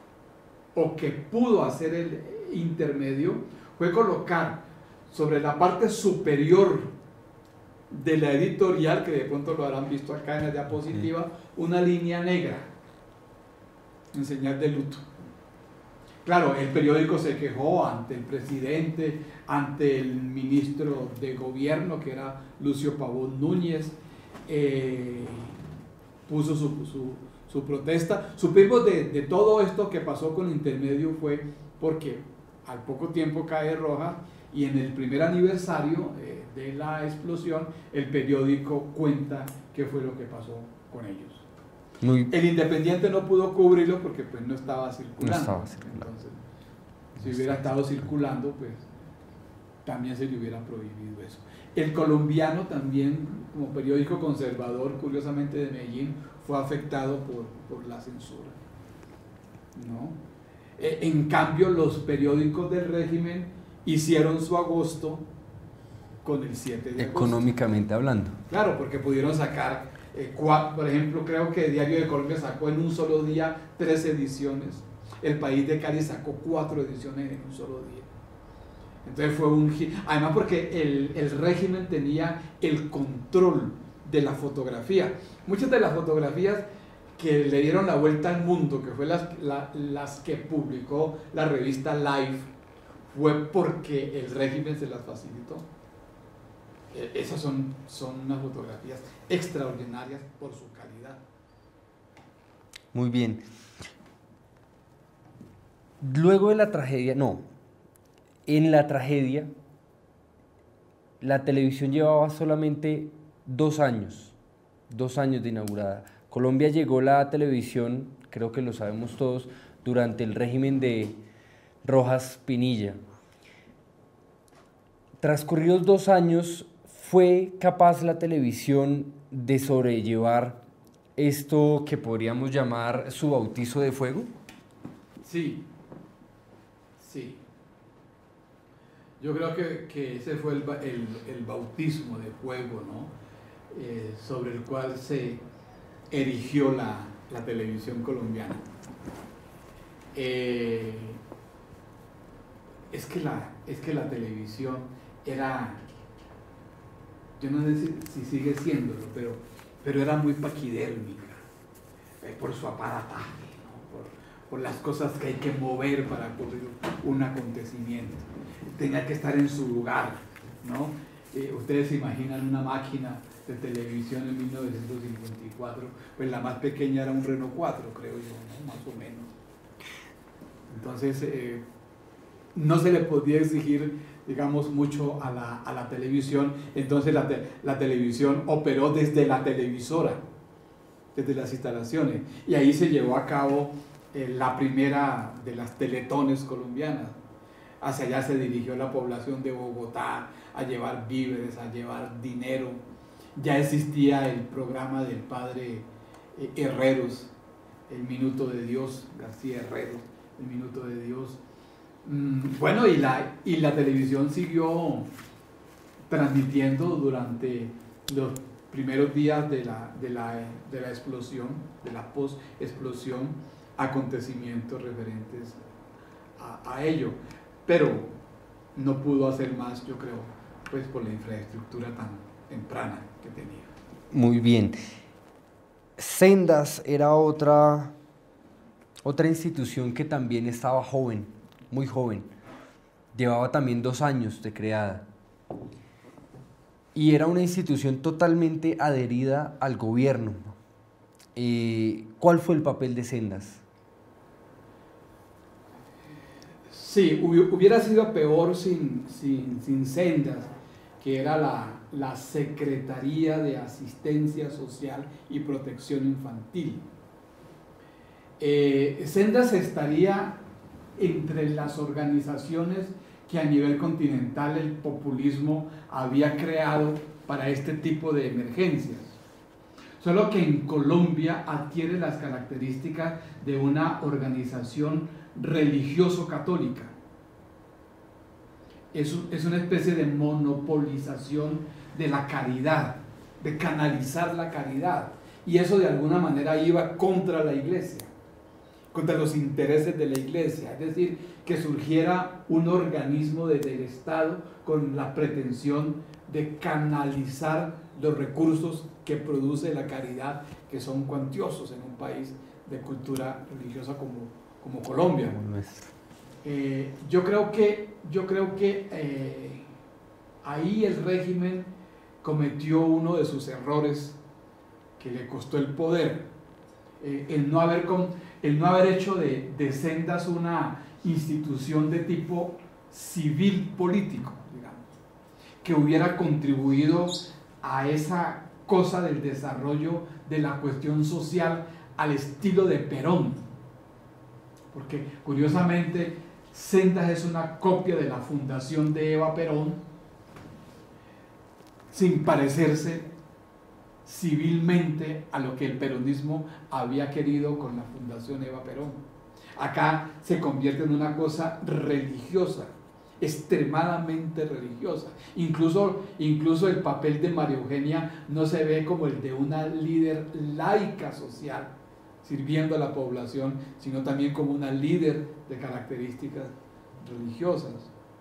o que pudo hacer el Intermedio fue colocar sobre la parte superior de la editorial, que de pronto lo habrán visto acá en la diapositiva, una línea negra en señal de luto. Claro, el periódico se quejó ante el presidente, ante el ministro de gobierno, que era Lucio Pavón Núñez, eh, puso su, su, su protesta. Supimos de, de todo esto que pasó con Intermedio fue porque al poco tiempo cae Roja y en el primer aniversario eh, de la explosión el periódico cuenta qué fue lo que pasó con ellos. Muy... El Independiente no pudo cubrirlo porque pues no estaba circulando. No estaba circulando. Entonces, si hubiera estado circulando, pues también se le hubiera prohibido eso. El Colombiano también, como periódico conservador, curiosamente de Medellín, fue afectado por, por la censura, ¿no? Eh, en cambio, los periódicos del régimen hicieron su agosto con el siete de agosto. Económicamente hablando. Claro, porque pudieron sacar, eh, cuatro, por ejemplo, creo que Diario de Colombia sacó en un solo día tres ediciones. El País de Cali sacó cuatro ediciones en un solo día. Entonces fue un hit. Además porque el, el régimen tenía el control de la fotografía. Muchas de las fotografías que le dieron la vuelta al mundo, que fue las, la, las que publicó la revista Life, fue porque el régimen se las facilitó. Esas son, son unas fotografías extraordinarias por su calidad. Muy bien. Luego de la tragedia, no, en la tragedia, la televisión llevaba solamente dos años, dos años de inaugurada. Colombia llegó la televisión, creo que lo sabemos todos, durante el régimen de Rojas Pinilla. Transcurridos dos años, ¿fue capaz la televisión de sobrellevar esto que podríamos llamar su bautizo de fuego? Sí, sí. Yo creo que, que ese fue el, el, el bautismo de fuego, ¿no? Eh, sobre el cual se erigió la, la televisión colombiana. Eh, es, que la, es que la televisión era, yo no sé si, si sigue siéndolo, pero, pero era muy paquidérmica, eh, por su aparataje, ¿no? por, por las cosas que hay que mover para ocurrir un acontecimiento. Tenía que estar en su lugar, ¿no? Eh, ustedes se imaginan una máquina de televisión en mil novecientos cincuenta y cuatro, pues la más pequeña era un Renault cuatro, creo yo, ¿no? Más o menos. Entonces, eh, no se le podía exigir digamos, mucho a la, a la televisión. Entonces la, te, la televisión operó desde la televisora, desde las instalaciones, y ahí se llevó a cabo eh, la primera de las teletones colombianas. Hacia allá se dirigió la población de Bogotá a llevar víveres, a llevar dinero. Ya existía el programa del padre eh, Herreros, el Minuto de Dios, García Herreros, el Minuto de Dios. Mm, bueno, y la, y la televisión siguió transmitiendo durante los primeros días de la, de la, de la explosión, de la post-explosión, acontecimientos referentes a, a ello. Pero no pudo hacer más, yo creo, pues por la infraestructura tan temprana que tenía. Muy bien. Sendas era otra, otra institución que también estaba joven, muy joven. Llevaba también dos años de creada. Y era una institución totalmente adherida al gobierno. Eh, ¿Cuál fue el papel de Sendas? Sí, hubiera sido peor sin, sin, sin Sendas, que era la, la Secretaría de Asistencia Social y Protección Infantil. Eh, Sendas estaría entre las organizaciones que a nivel continental el populismo había creado para este tipo de emergencias. Solo que en Colombia adquiere las características de una organización religioso-católica. Es, es una especie de monopolización de la caridad, de canalizar la caridad, y eso de alguna manera iba contra la iglesia, contra los intereses de la iglesia, es decir, que surgiera un organismo desde el Estado con la pretensión de canalizar los recursos que produce la caridad, que son cuantiosos en un país de cultura religiosa como como Colombia. Eh, yo creo que, yo creo que eh, ahí el régimen cometió uno de sus errores que le costó el poder, eh, el, no haber con, el no haber hecho de, de Sendas una institución de tipo civil político, digamos, que hubiera contribuido a esa cosa del desarrollo de la cuestión social al estilo de Perón. Porque curiosamente Sendas es una copia de la fundación de Eva Perón, sin parecerse civilmente a lo que el peronismo había querido con la fundación Eva Perón. Acá se convierte en una cosa religiosa, extremadamente religiosa. Incluso, incluso el papel de María Eugenia no se ve como el de una líder laica social, sirviendo a la población, sino también como una líder de características religiosas.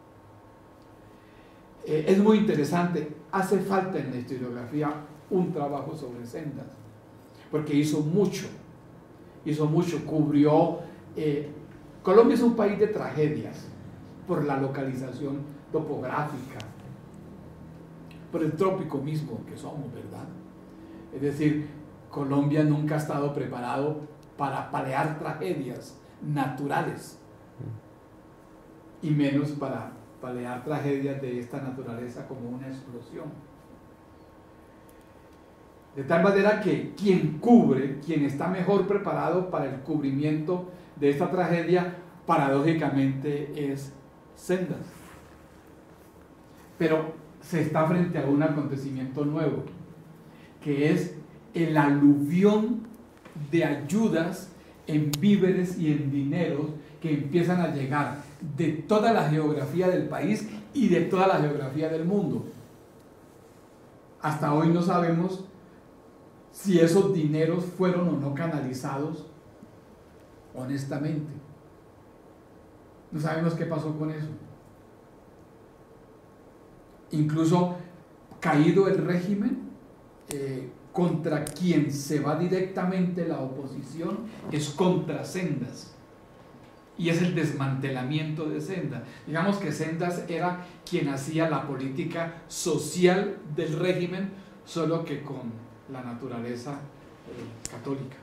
Eh, es muy interesante, hace falta en la historiografía un trabajo sobre Sendas, porque hizo mucho, hizo mucho, cubrió... Eh, Colombia es un país de tragedias, por la localización topográfica, por el trópico mismo que somos, ¿verdad? Es decir, Colombia nunca ha estado preparado para paliar tragedias naturales, y menos para paliar tragedias de esta naturaleza como una explosión. De tal manera que quien cubre, quien está mejor preparado para el cubrimiento de esta tragedia, paradójicamente es Sendas. Pero se está frente a un acontecimiento nuevo, que es el aluvión de ayudas en víveres y en dineros que empiezan a llegar de toda la geografía del país y de toda la geografía del mundo. Hasta hoy no sabemos si esos dineros fueron o no canalizados honestamente. No sabemos qué pasó con eso. Incluso caído el régimen, eh, contra quien se va directamente la oposición es contra Sendas, y es el desmantelamiento de Sendas. Digamos que Sendas era quien hacía la política social del régimen, solo que con la naturaleza eh, católica.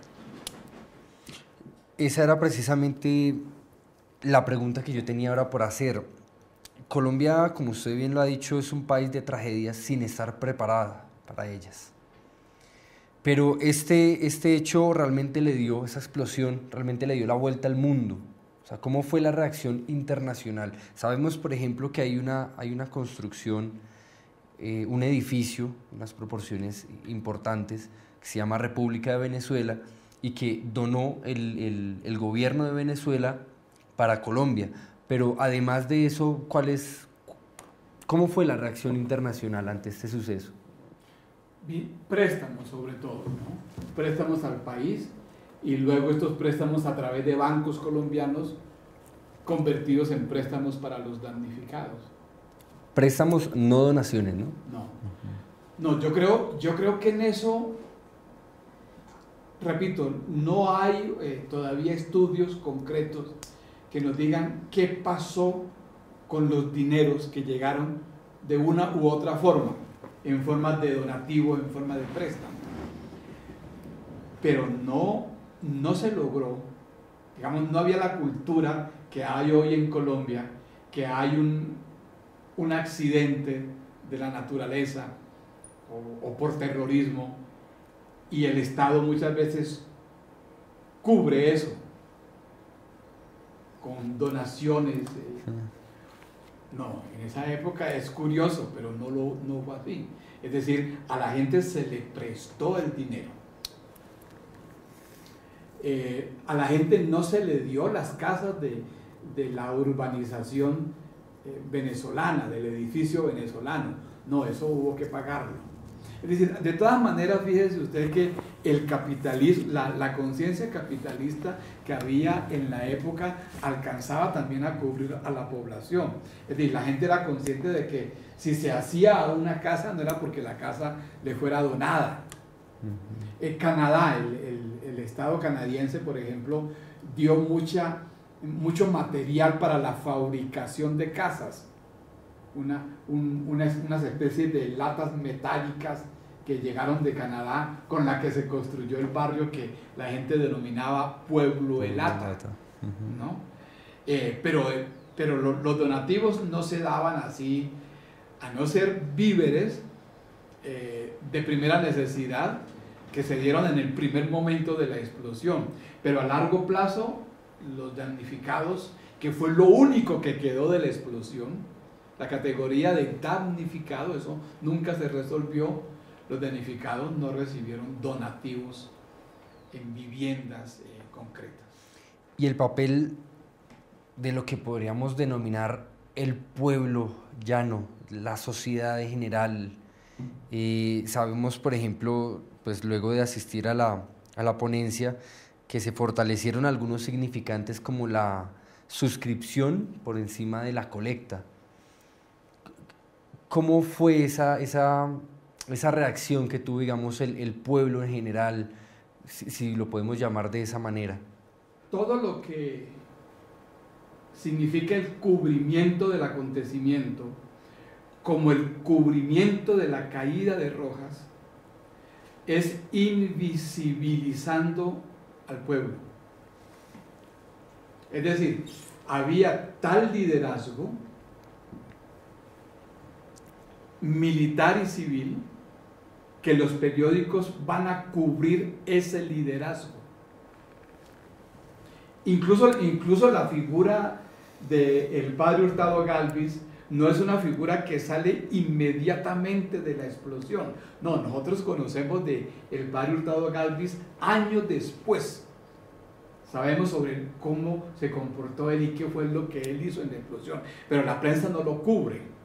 Esa era precisamente la pregunta que yo tenía ahora por hacer. Colombia, como usted bien lo ha dicho, es un país de tragedias sin estar preparada para ellas. Pero este, este hecho realmente le dio, esa explosión, realmente le dio la vuelta al mundo. O sea, ¿cómo fue la reacción internacional? Sabemos, por ejemplo, que hay una, hay una construcción, eh, un edificio, unas proporciones importantes, que se llama República de Venezuela, y que donó el, el, el gobierno de Venezuela para Colombia. Pero además de eso, ¿cuál es, ¿cómo fue la reacción internacional ante este suceso? Préstamos sobre todo, ¿no? Préstamos al país y luego estos préstamos a través de bancos colombianos convertidos en préstamos para los damnificados. Préstamos, no donaciones, ¿no? No, no, yo creo, yo creo que en eso, repito, no hay eh, todavía estudios concretos que nos digan qué pasó con los dineros que llegaron de una u otra forma, en forma de donativo, en forma de préstamo. Pero no, no se logró, digamos, no había la cultura que hay hoy en Colombia, que hay un, un accidente de la naturaleza o, o por terrorismo, y el Estado muchas veces cubre eso con donaciones. Eh. No, en esa época es curioso, pero no, lo, no fue así. Es decir, a la gente se le prestó el dinero. Eh, a la gente no se le dio las casas de, de la urbanización eh, venezolana, del edificio venezolano. No, eso hubo que pagarlo. Es decir, de todas maneras, fíjese usted que el capitalismo, la, la conciencia capitalista que había en la época alcanzaba también a cubrir a la población. Es decir, la gente era consciente de que si se hacía una casa no era porque la casa le fuera donada. Uh-huh. En Canadá, el, el, el Estado canadiense, por ejemplo, dio mucha, mucho material para la fabricación de casas. Una, un, una, unas especies de latas metálicas que llegaron de Canadá, con la que se construyó el barrio que la gente denominaba Pueblo de Lata, ¿no? Eh, pero pero lo, los donativos no se daban así, a no ser víveres eh, de primera necesidad que se dieron en el primer momento de la explosión, pero a largo plazo los damnificados, que fue lo único que quedó de la explosión, la categoría de damnificado, eso nunca se resolvió. Los damnificados no recibieron donativos en viviendas eh, concretas. Y el papel de lo que podríamos denominar el pueblo llano, la sociedad en general. Eh, sabemos, por ejemplo, pues luego de asistir a la, a la ponencia, que se fortalecieron algunos significantes como la suscripción por encima de la colecta. ¿Cómo fue esa, esa, esa reacción que tuvo, digamos, el, el pueblo en general, si, si lo podemos llamar de esa manera? Todo lo que significa el cubrimiento del acontecimiento, como el cubrimiento de la caída de Rojas, es invisibilizando al pueblo. Es decir, había tal liderazgo militar y civil que los periódicos van a cubrir ese liderazgo. Incluso, incluso la figura del padre Hurtado Galvis no es una figura que sale inmediatamente de la explosión. No, nosotros conocemos de el padre Hurtado Galvis años después. Sabemos sobre cómo se comportó él y qué fue lo que él hizo en la explosión, pero la prensa no lo cubre.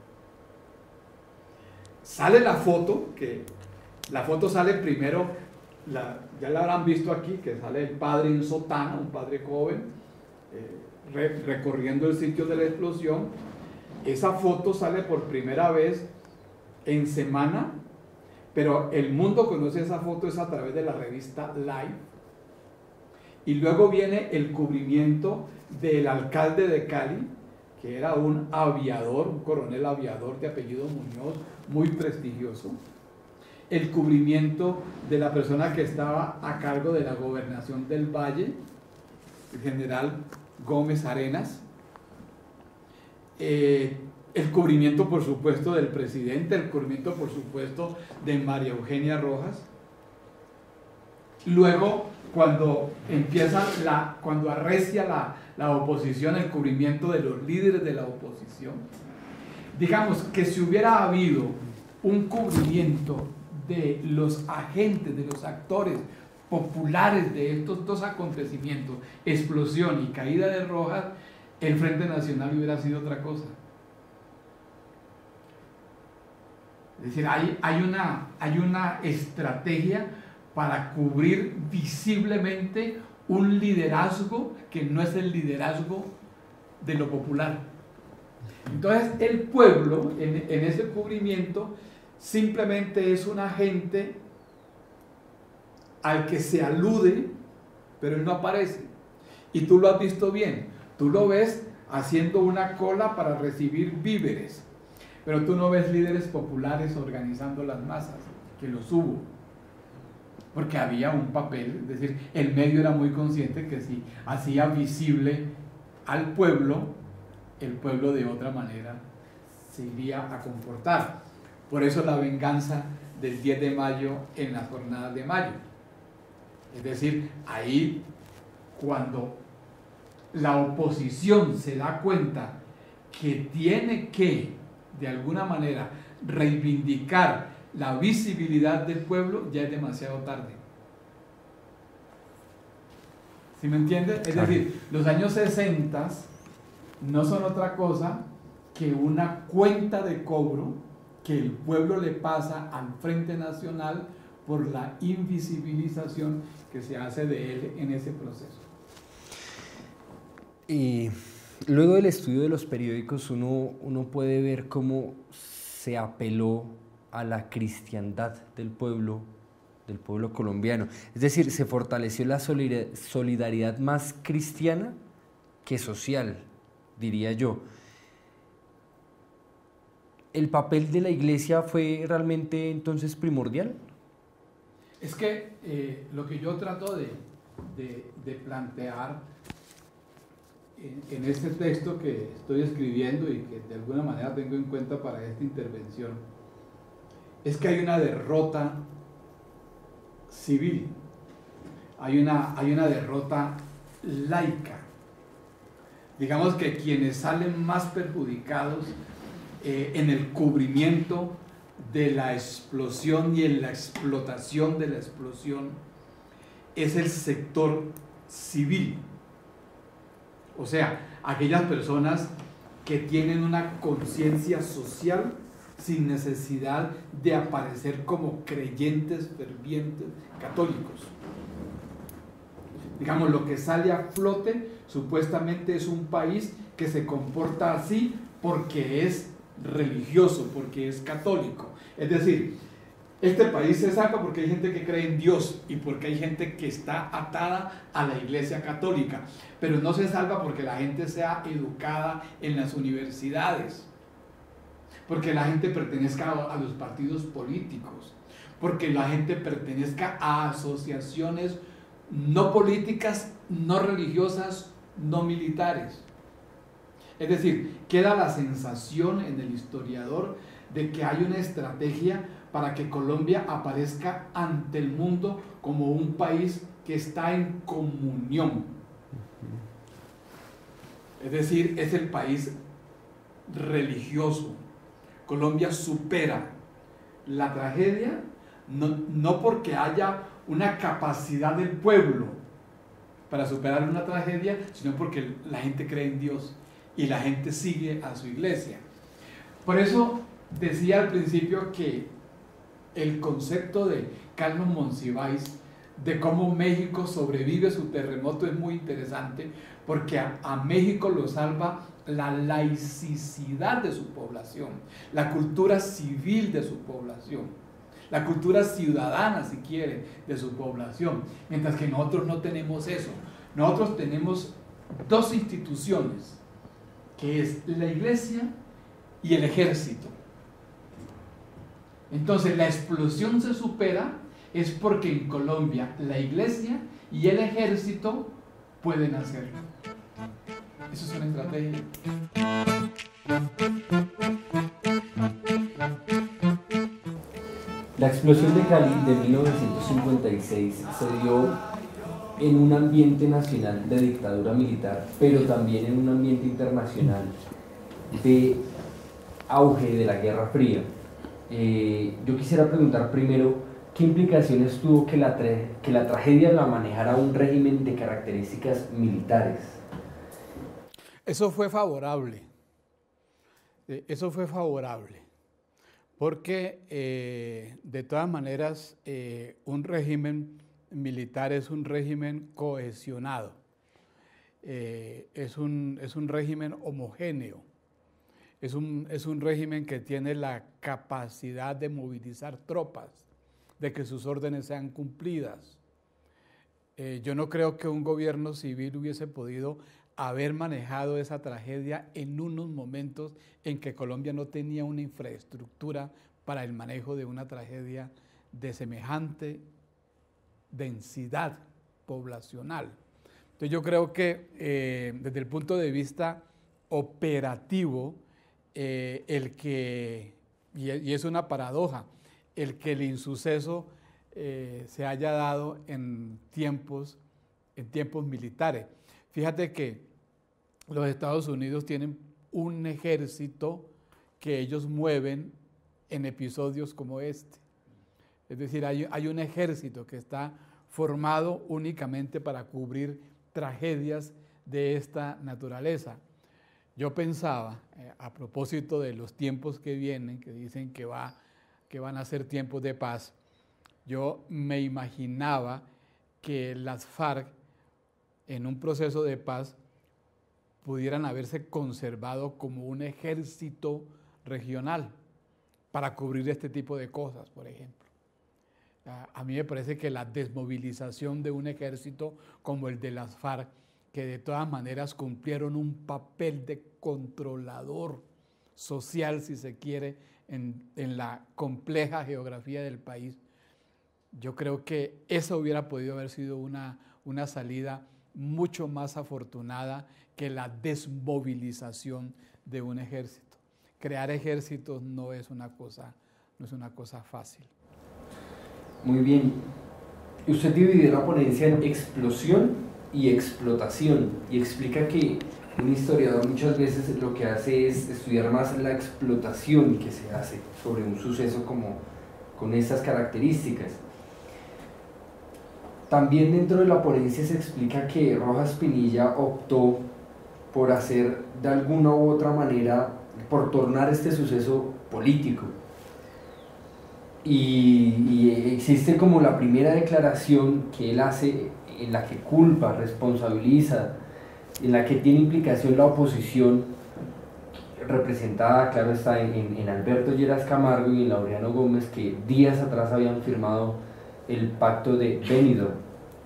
Sale la foto, que la foto sale primero, la, ya la habrán visto aquí, que sale el padre en sotana, un padre joven, eh, re, recorriendo el sitio de la explosión. Esa foto sale por primera vez en Semana, pero el mundo conoce esa foto es a través de la revista Life. Y luego viene el cubrimiento del alcalde de Cali, que era un aviador, un coronel aviador de apellido Muñoz, muy prestigioso. El cubrimiento de la persona que estaba a cargo de la gobernación del Valle, el general Gómez Arenas. Eh, el cubrimiento, por supuesto, del presidente, el cubrimiento, por supuesto, de María Eugenia Rojas. Luego, cuando empieza la, cuando arrecia la, la oposición, el cubrimiento de los líderes de la oposición. Digamos que si hubiera habido un cubrimiento de los agentes, de los actores populares de estos dos acontecimientos, explosión y caída de Rojas, el Frente Nacional hubiera sido otra cosa. Es decir, hay, hay, una, hay una estrategia para cubrir visiblemente un liderazgo que no es el liderazgo de lo popular. Entonces el pueblo en, en ese cubrimiento simplemente es un agente al que se alude, pero él no aparece. Y tú lo has visto bien, tú lo ves haciendo una cola para recibir víveres, pero tú no ves líderes populares organizando las masas, que los hubo, porque había un papel, es decir, el medio era muy consciente que si hacía visible al pueblo, el pueblo de otra manera se iría a comportar. Por eso la venganza del diez de mayo en las jornadas de mayo. Es decir, ahí cuando la oposición se da cuenta que tiene que, de alguna manera, reivindicar la visibilidad del pueblo, ya es demasiado tarde. ¿Sí me entiendes? Es decir, los años sesenta no son otra cosa que una cuenta de cobro que el pueblo le pasa al Frente Nacional por la invisibilización que se hace de él en ese proceso. Y luego del estudio de los periódicos uno, uno puede ver cómo se apeló a la cristiandad del pueblo, del pueblo colombiano. Es decir, se fortaleció la solidaridad más cristiana que social, diría yo. ¿El papel de la iglesia fue realmente entonces primordial? Es que eh, lo que yo trato de, de, de plantear en, en este texto que estoy escribiendo y que de alguna manera tengo en cuenta para esta intervención, es que hay una derrota civil, hay una, hay una derrota laica. Digamos que quienes salen más perjudicados eh, en el cubrimiento de la explosión y en la explotación de la explosión es el sector civil. O sea, aquellas personas que tienen una conciencia social sin necesidad de aparecer como creyentes fervientes católicos. Digamos, lo que sale a flote supuestamente es un país que se comporta así porque es religioso, porque es católico. Es decir, este país se salva porque hay gente que cree en Dios y porque hay gente que está atada a la Iglesia Católica, pero no se salva porque la gente sea educada en las universidades, porque la gente pertenezca a los partidos políticos, porque la gente pertenezca a asociaciones no políticas, no religiosas, no militares. Es decir, queda la sensación en el historiador de que hay una estrategia para que Colombia aparezca ante el mundo como un país que está en comunión. Es decir, es el país religioso. Colombia supera la tragedia no, no porque haya una capacidad del pueblo para superar una tragedia, sino porque la gente cree en Dios y la gente sigue a su iglesia. Por eso decía al principio que el concepto de Carlos Monsiváis de cómo México sobrevive su terremoto es muy interesante, porque a, a México lo salva la laicidad de su población, la cultura civil de su población, la cultura ciudadana, si quiere, de su población, mientras que nosotros no tenemos eso. Nosotros tenemos dos instituciones, que es la iglesia y el ejército. Entonces la explosión se supera es porque en Colombia la iglesia y el ejército pueden hacerlo. Eso es una estrategia. La explosión de Cali de mil novecientos cincuenta y seis se dio en un ambiente nacional de dictadura militar, pero también en un ambiente internacional de auge de la Guerra Fría. Eh, yo quisiera preguntar primero, ¿qué implicaciones tuvo que la, que la tragedia la manejara un régimen de características militares? Eso fue favorable. Eso fue favorable. Porque eh, de todas maneras eh, un régimen militar es un régimen cohesionado, eh, es, un, es un régimen homogéneo, es un, es un régimen que tiene la capacidad de movilizar tropas, de que sus órdenes sean cumplidas. Eh, yo no creo que un gobierno civil hubiese podido haber manejado esa tragedia en unos momentos en que Colombia no tenía una infraestructura para el manejo de una tragedia de semejante densidad poblacional. Entonces yo creo que eh, desde el punto de vista operativo, eh, el que, y, y es una paradoja, el que el insuceso eh, se haya dado en tiempos, en tiempos militares. Fíjate que los Estados Unidos tienen un ejército que ellos mueven en episodios como este. Es decir, hay, hay un ejército que está formado únicamente para cubrir tragedias de esta naturaleza. Yo pensaba, eh, a propósito de los tiempos que vienen, que dicen que, va, que van a ser tiempos de paz, yo me imaginaba que las FARC, en un proceso de paz, pudieran haberse conservado como un ejército regional para cubrir este tipo de cosas, por ejemplo. A mí me parece que la desmovilización de un ejército como el de las FARC, que de todas maneras cumplieron un papel de controlador social, si se quiere, en, en la compleja geografía del país, yo creo que esa hubiera podido haber sido una, una salida mucho más afortunada que la desmovilización de un ejército. Crear ejércitos no es una cosa, no es una cosa fácil. Muy bien. Usted dividió la ponencia en explosión y explotación y explica que un historiador muchas veces lo que hace es estudiar más la explotación que se hace sobre un suceso como con estas características. También dentro de la ponencia se explica que Rojas Pinilla optó por hacer de alguna u otra manera, por tornar este suceso político. Y, y existe como la primera declaración que él hace en la que culpa, responsabiliza, en la que tiene implicación la oposición, representada, claro está, en, en Alberto Lleras Camargo y en Laureano Gómez, que días atrás habían firmado el pacto de Benidorm.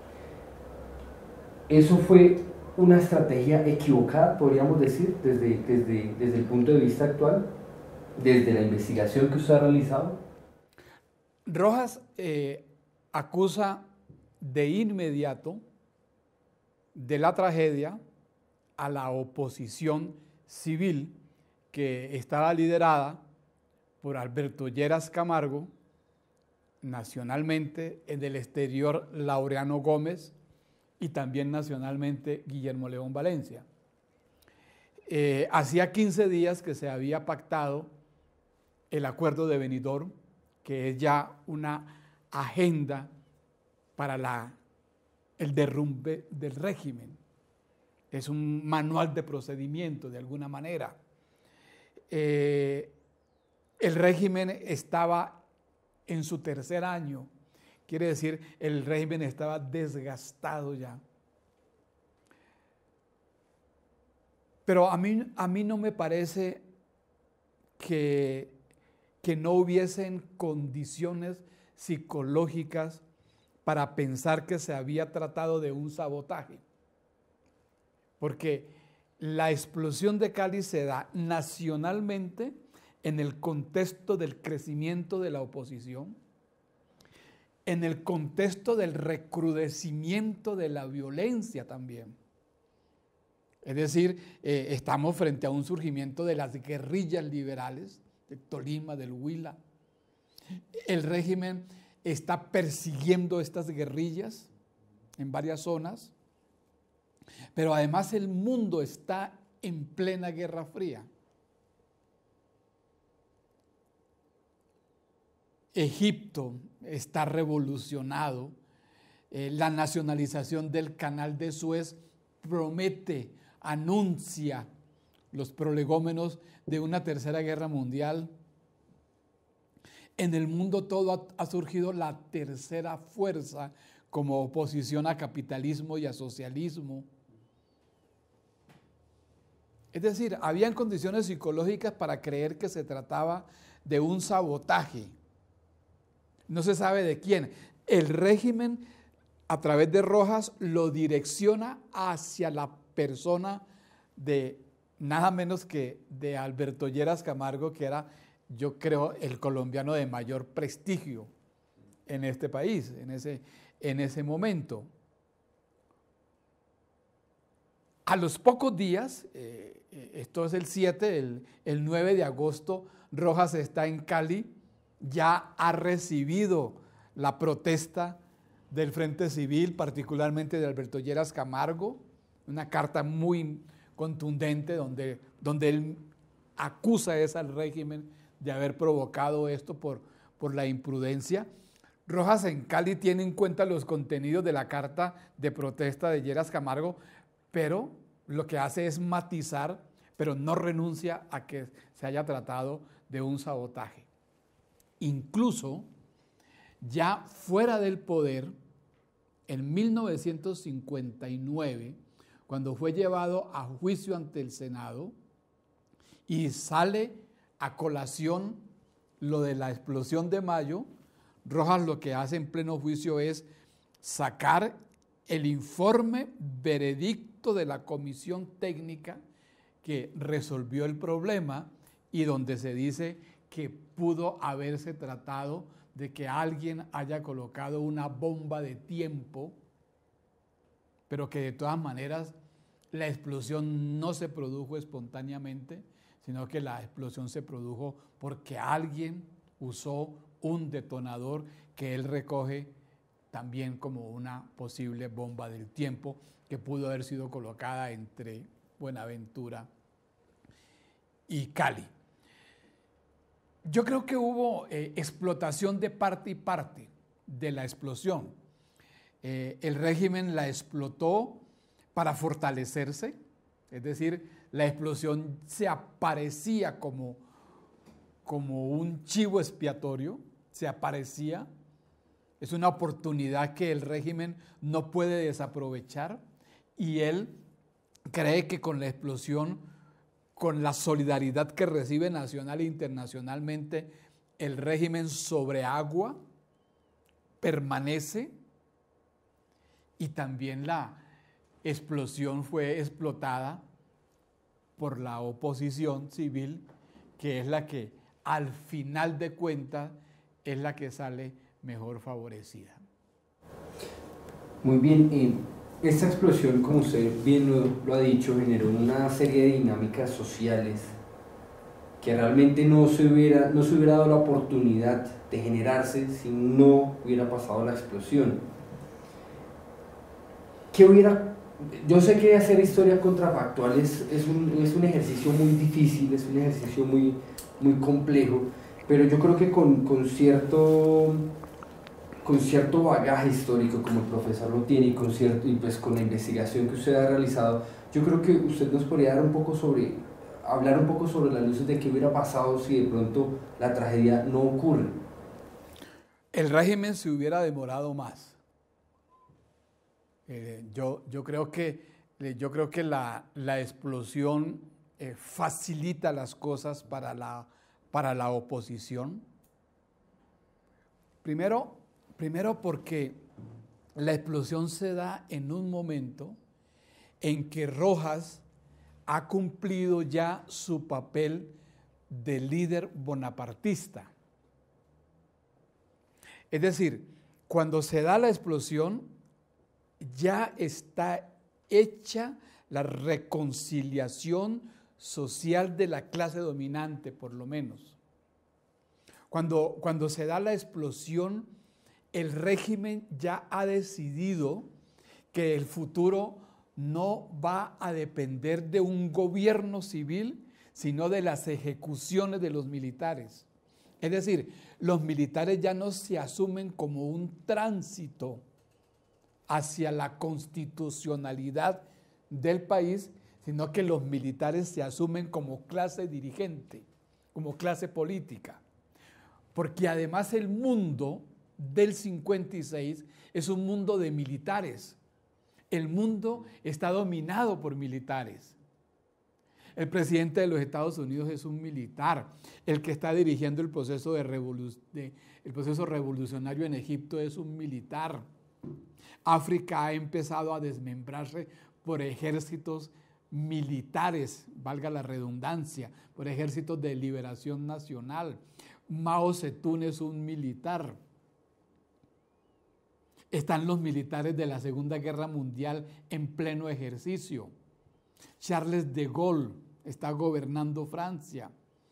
¿Eso fue una estrategia equivocada, podríamos decir, desde, desde, desde el punto de vista actual, desde la investigación que usted ha realizado? Rojas eh, acusa de inmediato de la tragedia a la oposición civil que estaba liderada por Alberto Lleras Camargo, nacionalmente, en el exterior Laureano Gómez y también nacionalmente Guillermo León Valencia. Eh, hacía quince días que se había pactado el acuerdo de Benidorm, que es ya una agenda para la, el derrumbe del régimen. Es un manual de procedimiento, de alguna manera. Eh, el régimen estaba en su tercer año, quiere decir, el régimen estaba desgastado ya. Pero a mí, a mí no me parece que, que no hubiesen condiciones psicológicas para pensar que se había tratado de un sabotaje. Porque la explosión de Cali se da nacionalmente en el contexto del crecimiento de la oposición, en el contexto del recrudecimiento de la violencia también. Es decir, eh, estamos frente a un surgimiento de las guerrillas liberales, del Tolima, del Huila. El régimen está persiguiendo estas guerrillas en varias zonas, pero además el mundo está en plena Guerra Fría. Egipto está revolucionado, eh, la nacionalización del Canal de Suez promete, anuncia los prolegómenos de una tercera guerra mundial. En el mundo todo ha, ha surgido la tercera fuerza como oposición a capitalismo y a socialismo. Es decir, habían condiciones psicológicas para creer que se trataba de un sabotaje. No se sabe de quién. El régimen, a través de Rojas, lo direcciona hacia la persona de nada menos que de Alberto Lleras Camargo, que era, yo creo, el colombiano de mayor prestigio en este país, en ese, en ese momento. A los pocos días, eh, esto es el siete, el, el nueve de agosto, Rojas está en Cali, ya ha recibido la protesta del Frente Civil, particularmente de Alberto Lleras Camargo, una carta muy contundente donde, donde él acusa es al régimen de haber provocado esto por, por la imprudencia. Rojas en Cali tiene en cuenta los contenidos de la carta de protesta de Lleras Camargo, pero lo que hace es matizar, pero no renuncia a que se haya tratado de un sabotaje. Incluso, ya fuera del poder, en mil novecientos cincuenta y nueve, cuando fue llevado a juicio ante el Senado y sale a colación lo de la explosión de mayo, Rojas lo que hace en pleno juicio es sacar el informe veredicto de la comisión técnica que resolvió el problema y donde se dice que pudo haberse tratado de que alguien haya colocado una bomba de tiempo, pero que de todas maneras la explosión no se produjo espontáneamente, sino que la explosión se produjo porque alguien usó un detonador que él recoge también como una posible bomba del tiempo que pudo haber sido colocada entre Buenaventura y Cali. Yo creo que hubo eh, explotación de parte y parte de la explosión. Eh, el régimen la explotó para fortalecerse, es decir, la explosión se aparecía como, como un chivo expiatorio, se aparecía, es una oportunidad que el régimen no puede desaprovechar y él cree que con la explosión, con la solidaridad que recibe nacional e internacionalmente, el régimen sobre agua permanece y también la explosión fue explotada por la oposición civil, que es la que al final de cuentas es la que sale mejor favorecida. Muy bien, eh, esta explosión, como usted bien lo, lo ha dicho, generó una serie de dinámicas sociales que realmente no se, hubiera, no se hubiera dado la oportunidad de generarse si no hubiera pasado la explosión. ¿Qué hubiera? Yo sé que hacer historia contrafactual es, es, un, es un ejercicio muy difícil, es un ejercicio muy, muy complejo, pero yo creo que con, con, cierto, con cierto bagaje histórico, como el profesor lo tiene, y, con cierto, y pues con la investigación que usted ha realizado, yo creo que usted nos podría dar un poco sobre, hablar un poco sobre las luces de qué hubiera pasado si de pronto la tragedia no ocurre. El régimen se hubiera demorado más. Eh, yo, yo creo que, eh, yo creo que la, la explosión eh, facilita las cosas para la, para la oposición. Primero, primero porque la explosión se da en un momento en que Rojas ha cumplido ya su papel de líder bonapartista. Es decir, cuando se da la explosión, ya está hecha la reconciliación social de la clase dominante, por lo menos. Cuando, cuando se da la explosión, el régimen ya ha decidido que el futuro no va a depender de un gobierno civil, sino de las ejecuciones de los militares. Es decir, los militares ya no se asumen como un tránsito hacia la constitucionalidad del país, sino que los militares se asumen como clase dirigente, como clase política. Porque además el mundo del cincuenta y seis es un mundo de militares. El mundo está dominado por militares. El presidente de los Estados Unidos es un militar. El que está dirigiendo el proceso, de revolu de, el proceso revolucionario en Egipto es un militar. África ha empezado a desmembrarse por ejércitos militares, valga la redundancia, por ejércitos de liberación nacional. Mao Zedong es un militar. Están los militares de la Segunda Guerra Mundial en pleno ejercicio. Charles de Gaulle está gobernando Francia.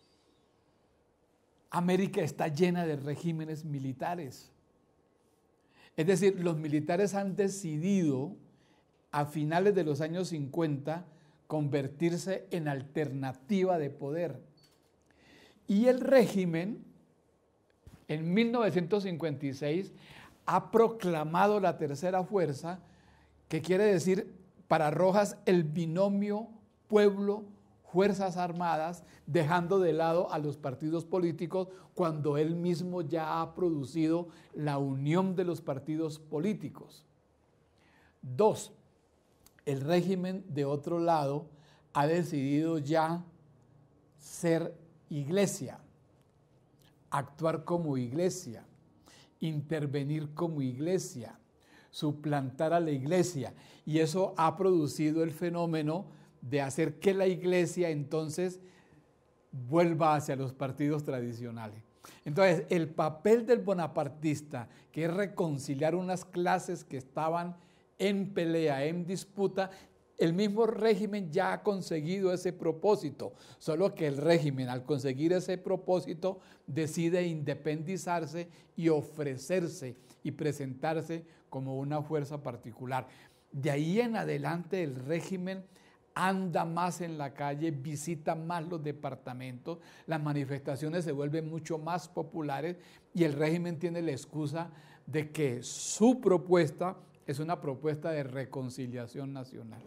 América está llena de regímenes militares. Es decir, los militares han decidido a finales de los años cincuenta convertirse en alternativa de poder. Y el régimen, en mil novecientos cincuenta y seis, ha proclamado la tercera fuerza, que quiere decir para Rojas el binomio pueblo-fuerzas armadas, dejando de lado a los partidos políticos cuando él mismo ya ha producido la unión de los partidos políticos. Dos, el régimen de otro lado ha decidido ya ser iglesia, actuar como iglesia, intervenir como iglesia, suplantar a la iglesia, y eso ha producido el fenómeno de hacer que la iglesia entonces vuelva hacia los partidos tradicionales. Entonces, el papel del bonapartista, que es reconciliar unas clases que estaban en pelea, en disputa, el mismo régimen ya ha conseguido ese propósito, solo que el régimen, al conseguir ese propósito, decide independizarse y ofrecerse y presentarse como una fuerza particular. De ahí en adelante el régimen anda más en la calle, visita más los departamentos, las manifestaciones se vuelven mucho más populares y el régimen tiene la excusa de que su propuesta es una propuesta de reconciliación nacional.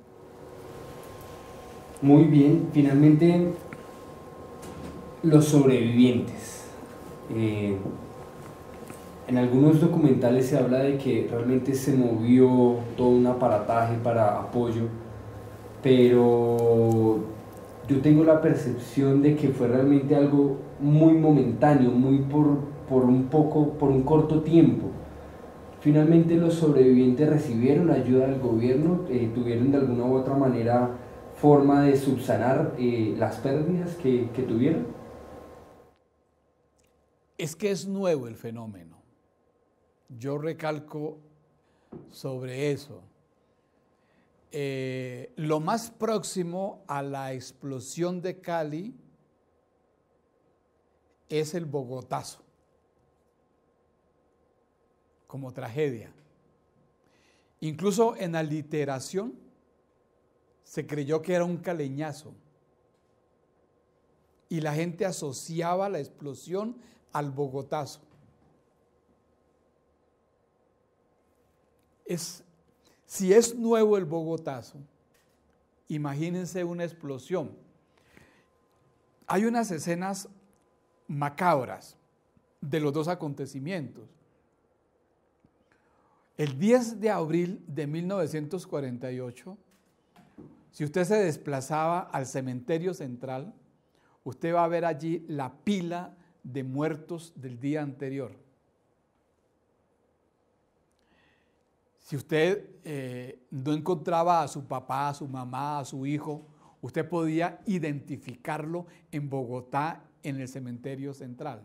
Muy bien, finalmente los sobrevivientes. Eh, en algunos documentales se habla de que realmente se movió todo un aparataje para apoyo, pero yo tengo la percepción de que fue realmente algo muy momentáneo, muy por, por un poco, por un corto tiempo. Finalmente los sobrevivientes recibieron ayuda del gobierno, eh, tuvieron de alguna u otra manera forma de subsanar eh, las pérdidas que, que tuvieron. Es que es nuevo el fenómeno. Yo recalco sobre eso. Eh, lo más próximo a la explosión de Cali es el Bogotazo, como tragedia. Incluso en la literación se creyó que era un caleñazo y la gente asociaba la explosión al Bogotazo. Es, si es nuevo el Bogotazo, imagínense una explosión. Hay unas escenas macabras de los dos acontecimientos. El diez de abril de mil novecientos cuarenta y ocho, si usted se desplazaba al cementerio central, usted va a ver allí la pila de muertos del día anterior. Si usted eh, no encontraba a su papá, a su mamá, a su hijo, usted podía identificarlo en Bogotá, en el cementerio central.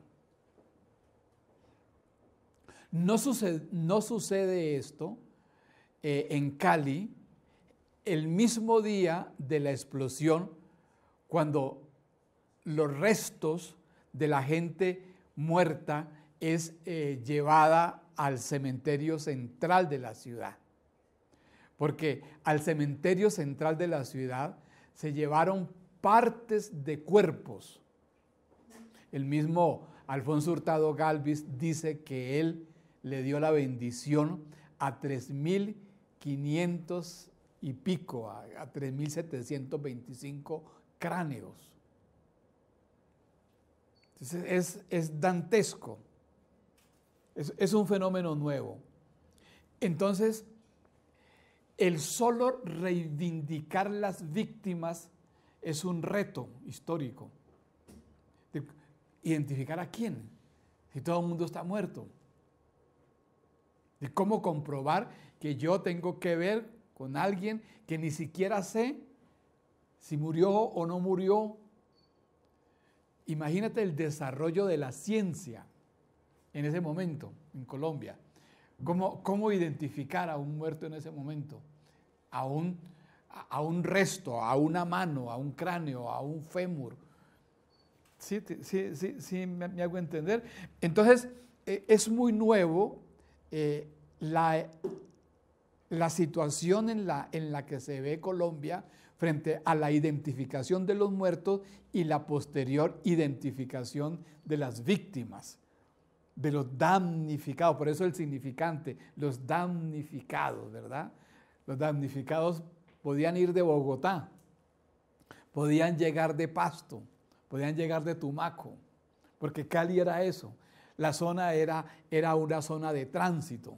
No sucede, no sucede esto eh, en Cali, el mismo día de la explosión, cuando los restos de la gente muerta es eh, llevada al cementerio central de la ciudad. Porque al cementerio central de la ciudad se llevaron partes de cuerpos. El mismo Alfonso Hurtado Galvis dice que él le dio la bendición a tres mil quinientos y pico, a, a tres mil setecientos veinticinco cráneos. Entonces es, es dantesco, es, es un fenómeno nuevo. Entonces, el solo reivindicar las víctimas es un reto histórico. De identificar a quién, si todo el mundo está muerto. De cómo comprobar que yo tengo que ver con alguien que ni siquiera sé si murió o no murió. Imagínate el desarrollo de la ciencia en ese momento en Colombia. ¿Cómo, cómo identificar a un muerto en ese momento? A un, a un resto, a una mano, a un cráneo, a un fémur. Sí, sí, sí, sí me, me hago entender. Entonces, eh, es muy nuevo eh, la, la situación en la, en la que se ve Colombia frente a la identificación de los muertos y la posterior identificación de las víctimas, de los damnificados. Por eso el significante, los damnificados, ¿verdad? Los damnificados podían ir de Bogotá, podían llegar de Pasto, podían llegar de Tumaco, porque Cali era eso. La zona era, era una zona de tránsito.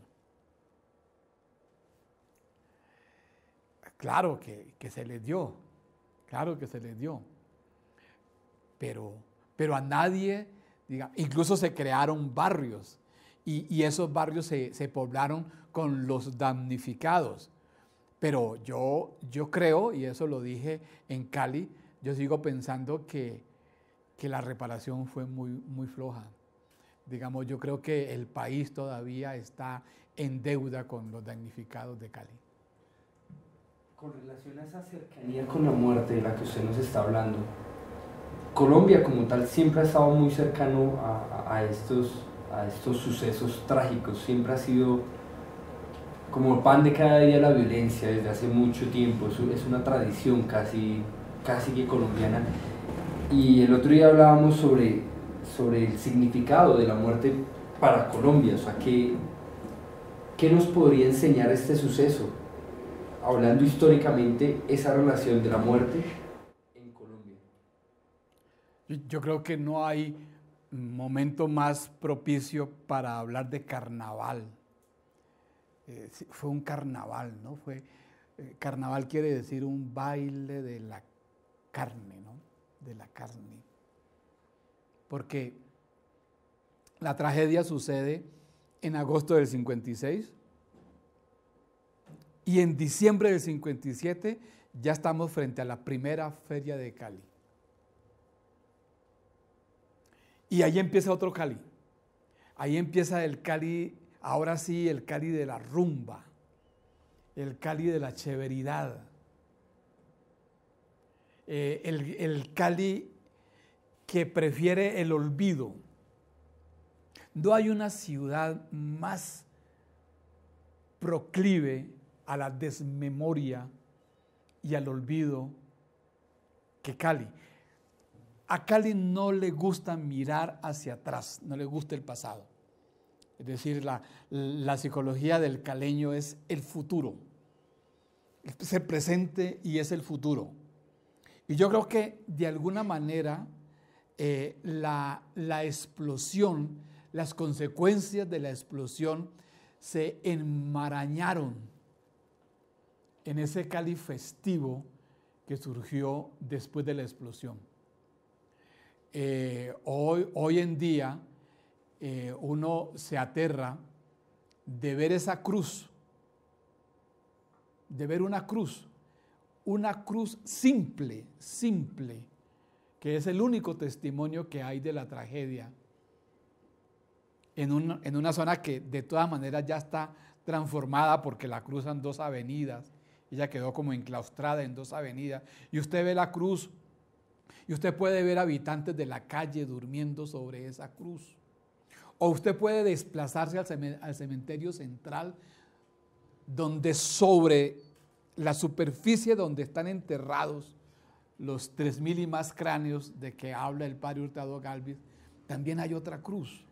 Claro que, que se les dio, claro que se les dio, pero, pero a nadie, diga, incluso se crearon barrios y, y esos barrios se, se poblaron con los damnificados. Pero yo, yo creo, y eso lo dije en Cali, yo sigo pensando que, que la reparación fue muy, muy floja. Digamos, yo creo que el país todavía está en deuda con los damnificados de Cali. Con relación a esa cercanía con la muerte de la que usted nos está hablando, Colombia como tal siempre ha estado muy cercano a, a, a, estos, a estos sucesos trágicos, siempre ha sido como pan de cada día la violencia desde hace mucho tiempo, es, es una tradición casi, casi que colombiana. Y el otro día hablábamos sobre, sobre el significado de la muerte para Colombia, o sea, ¿qué, qué nos podría enseñar este suceso? Hablando históricamente, esa relación de la muerte en Colombia. Yo creo que no hay momento más propicio para hablar de carnaval. Eh, fue un carnaval, ¿no? Fue, eh, carnaval quiere decir un baile de la carne, ¿no? De la carne. Porque la tragedia sucede en agosto del cincuenta y seis. Y en diciembre del cincuenta y siete ya estamos frente a la primera feria de Cali. Y ahí empieza otro Cali. Ahí empieza el Cali, ahora sí, el Cali de la rumba, el Cali de la chéveridad, eh, el, el Cali que prefiere el olvido. No hay una ciudad más proclive a la desmemoria y al olvido que Cali. A Cali no le gusta mirar hacia atrás, no le gusta el pasado. Es decir, la, la psicología del caleño es el futuro, es el presente y es el futuro. Y yo creo que de alguna manera eh, la, la explosión, las consecuencias de la explosión se enmarañaron en ese Cali festivo que surgió después de la explosión. Eh, hoy, hoy en día eh, uno se aterra de ver esa cruz, de ver una cruz, una cruz simple, simple, que es el único testimonio que hay de la tragedia, en, un, en una zona que de todas maneras ya está transformada porque la cruzan dos avenidas, ella quedó como enclaustrada en dos avenidas, y usted ve la cruz, y usted puede ver habitantes de la calle durmiendo sobre esa cruz. O usted puede desplazarse al cementerio central, donde sobre la superficie donde están enterrados los tres mil y más cráneos de que habla el padre Hurtado Gálvez, también hay otra cruz.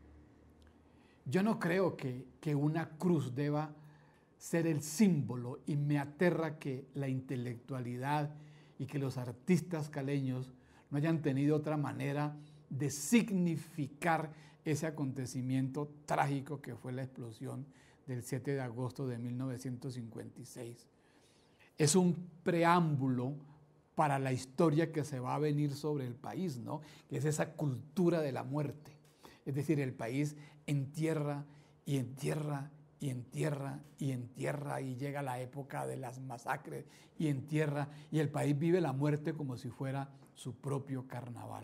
Yo no creo que, que una cruz deba ser el símbolo, y me aterra que la intelectualidad y que los artistas caleños no hayan tenido otra manera de significar ese acontecimiento trágico que fue la explosión del siete de agosto de mil novecientos cincuenta y seis. Es un preámbulo para la historia que se va a venir sobre el país, ¿no? Que es esa cultura de la muerte. Es decir, el país entierra y entierra y entierra y entierra, y llega la época de las masacres y entierra, y el país vive la muerte como si fuera su propio carnaval.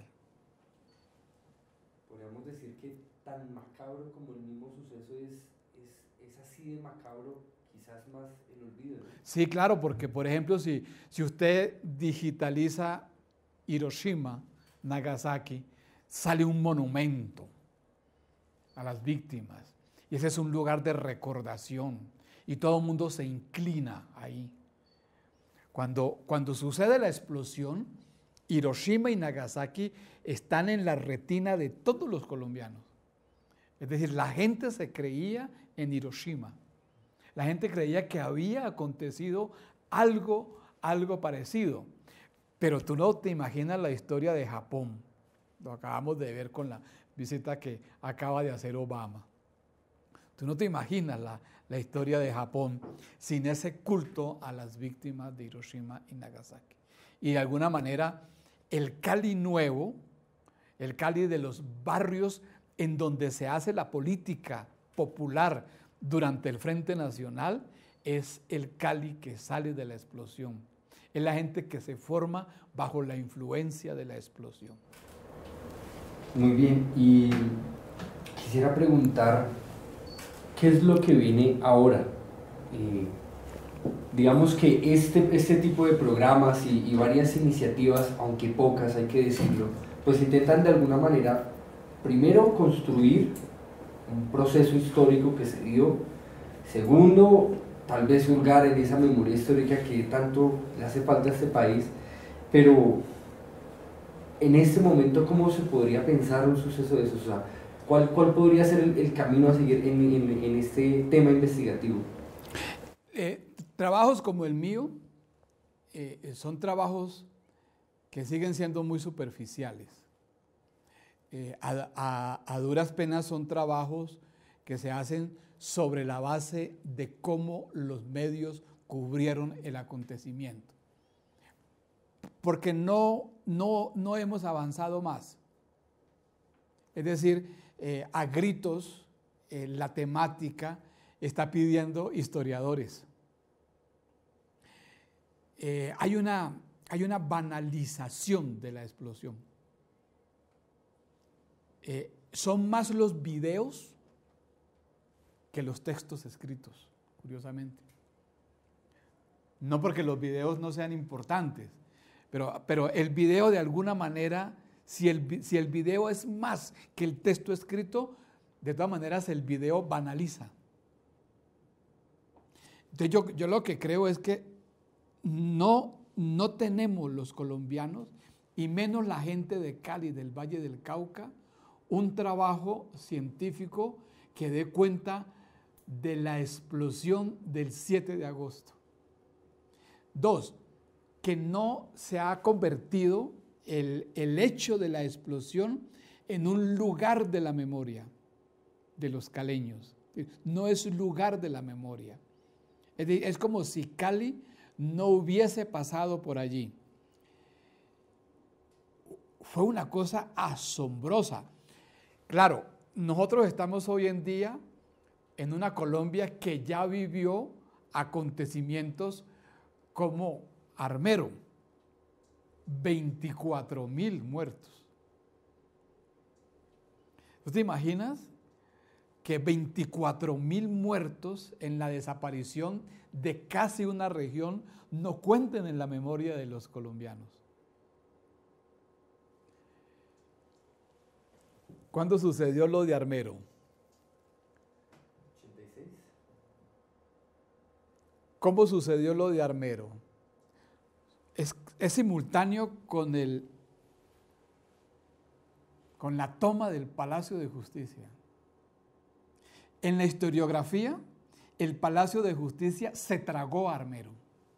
Podríamos decir que tan macabro como el mismo suceso es, es, es así de macabro, quizás más el olvido, ¿no? Sí, claro, porque por ejemplo, si, si usted digitaliza Hiroshima, Nagasaki, sale un monumento a las víctimas, y ese es un lugar de recordación, y todo el mundo se inclina ahí. Cuando, cuando sucede la explosión, Hiroshima y Nagasaki están en la retina de todos los colombianos. Es decir, la gente se creía en Hiroshima. La gente creía que había acontecido algo, algo parecido. Pero tú no te imaginas la historia de Japón. Lo acabamos de ver con la visita que acaba de hacer Obama. Tú no te imaginas la, la historia de Japón sin ese culto a las víctimas de Hiroshima y Nagasaki. Y de alguna manera, el Cali nuevo, el Cali de los barrios en donde se hace la política popular durante el Frente Nacional, es el Cali que sale de la explosión. Es la gente que se forma bajo la influencia de la explosión. Muy bien, y quisiera preguntar, ¿qué es lo que viene ahora? Eh, digamos que este, este tipo de programas y, y varias iniciativas, aunque pocas hay que decirlo, pues intentan de alguna manera, primero, construir un proceso histórico que se dio, segundo, tal vez hurgar en esa memoria histórica que tanto le hace falta a este país, pero en este momento, ¿cómo se podría pensar un suceso de eso? O sea, ¿cuál, cuál podría ser el, el camino a seguir en, en, en este tema investigativo? Eh, trabajos como el mío eh, son trabajos que siguen siendo muy superficiales. Eh, a, a, a duras penas son trabajos que se hacen sobre la base de cómo los medios cubrieron el acontecimiento. Porque no, no, no hemos avanzado más. Es decir, eh, a gritos eh, la temática está pidiendo historiadores. Eh, hay, una, hay una banalización de la explosión. Eh, son más los videos que los textos escritos, curiosamente. No porque los videos no sean importantes, pero, pero el video de alguna manera, si el, si el video es más que el texto escrito, de todas maneras el video banaliza. Entonces yo, yo lo que creo es que no, no tenemos los colombianos, y menos la gente de Cali, del Valle del Cauca, un trabajo científico que dé cuenta de la explosión del siete de agosto. Dos, que no se ha convertido el, el hecho de la explosión en un lugar de la memoria de los caleños. No es lugar de la memoria. Es, decir, es como si Cali no hubiese pasado por allí. Fue una cosa asombrosa. Claro, nosotros estamos hoy en día en una Colombia que ya vivió acontecimientos como Armero, veinticuatro mil muertos. ¿Tú te imaginas que veinticuatro mil muertos en la desaparición de casi una región no cuenten en la memoria de los colombianos. ¿Cuándo sucedió lo de Armero? ochenta y seis. ¿Cómo sucedió lo de Armero? Es, es simultáneo con, el, con la toma del Palacio de Justicia. En la historiografía, el Palacio de Justicia se tragó a Armero.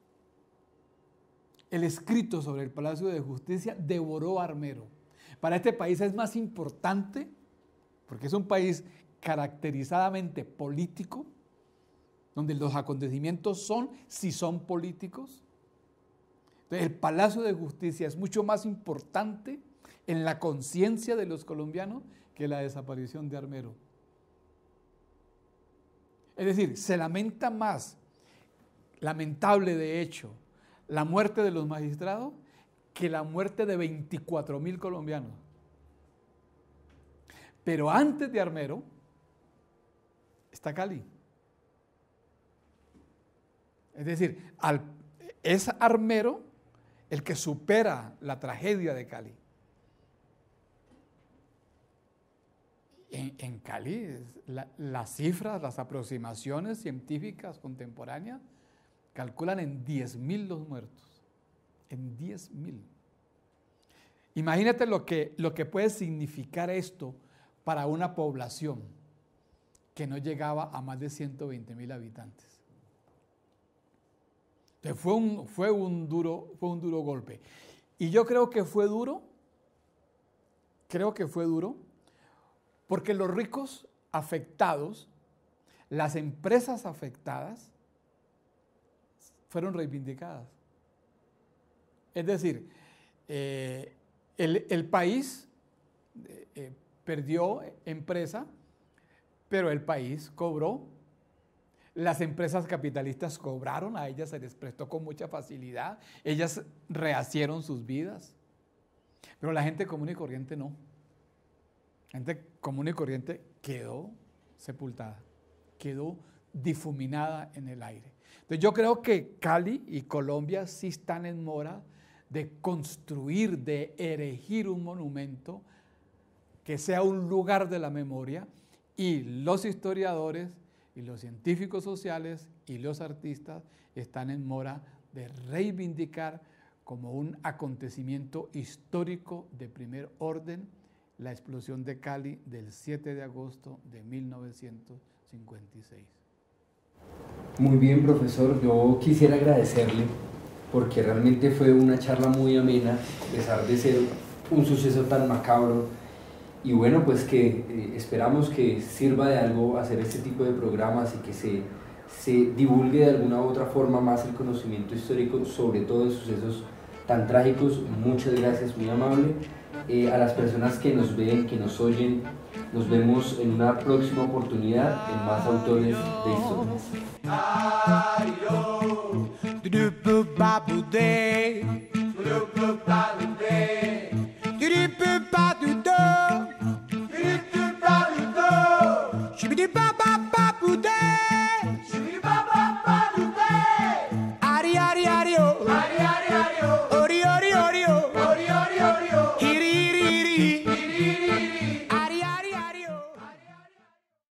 El escrito sobre el Palacio de Justicia devoró a Armero. Para este país es más importante, porque es un país caracterizadamente político, donde los acontecimientos son, si son políticos. Entonces, el Palacio de Justicia es mucho más importante en la conciencia de los colombianos que la desaparición de Armero. Es decir, se lamenta más, lamentable de hecho, la muerte de los magistrados que la muerte de veinticuatro mil colombianos. Pero antes de Armero está Cali. Es decir, al, es Armero el que supera la tragedia de Cali. En, en Cali, la, las cifras, las aproximaciones científicas contemporáneas calculan en diez mil los muertos. En diez mil. Imagínate lo que, lo que puede significar esto para una población que no llegaba a más de ciento veinte mil habitantes. Entonces fue un, fue, un duro, fue un duro golpe. Y yo creo que fue duro, creo que fue duro, porque los ricos afectados, las empresas afectadas, fueron reivindicadas. Es decir, eh, el, el país eh, perdió empresa, pero el país cobró. Las empresas capitalistas cobraron, a ellas se les prestó con mucha facilidad, ellas rehacieron sus vidas, pero la gente común y corriente no. La gente común y corriente quedó sepultada, quedó difuminada en el aire. Entonces yo creo que Cali y Colombia sí están en mora de construir, de erigir un monumento que sea un lugar de la memoria, y los historiadores y los científicos sociales y los artistas están en mora de reivindicar como un acontecimiento histórico de primer orden la explosión de Cali del siete de agosto de mil novecientos cincuenta y seis. Muy bien, profesor, yo quisiera agradecerle porque realmente fue una charla muy amena, a pesar de ser un suceso tan macabro. Y bueno, pues que eh, esperamos que sirva de algo hacer este tipo de programas y que se, se divulgue de alguna u otra forma más el conocimiento histórico, sobre todo de sucesos tan trágicos. Muchas gracias, muy amable. Eh, a las personas que nos ven, que nos oyen, nos vemos en una próxima oportunidad en Más Autores de Historias.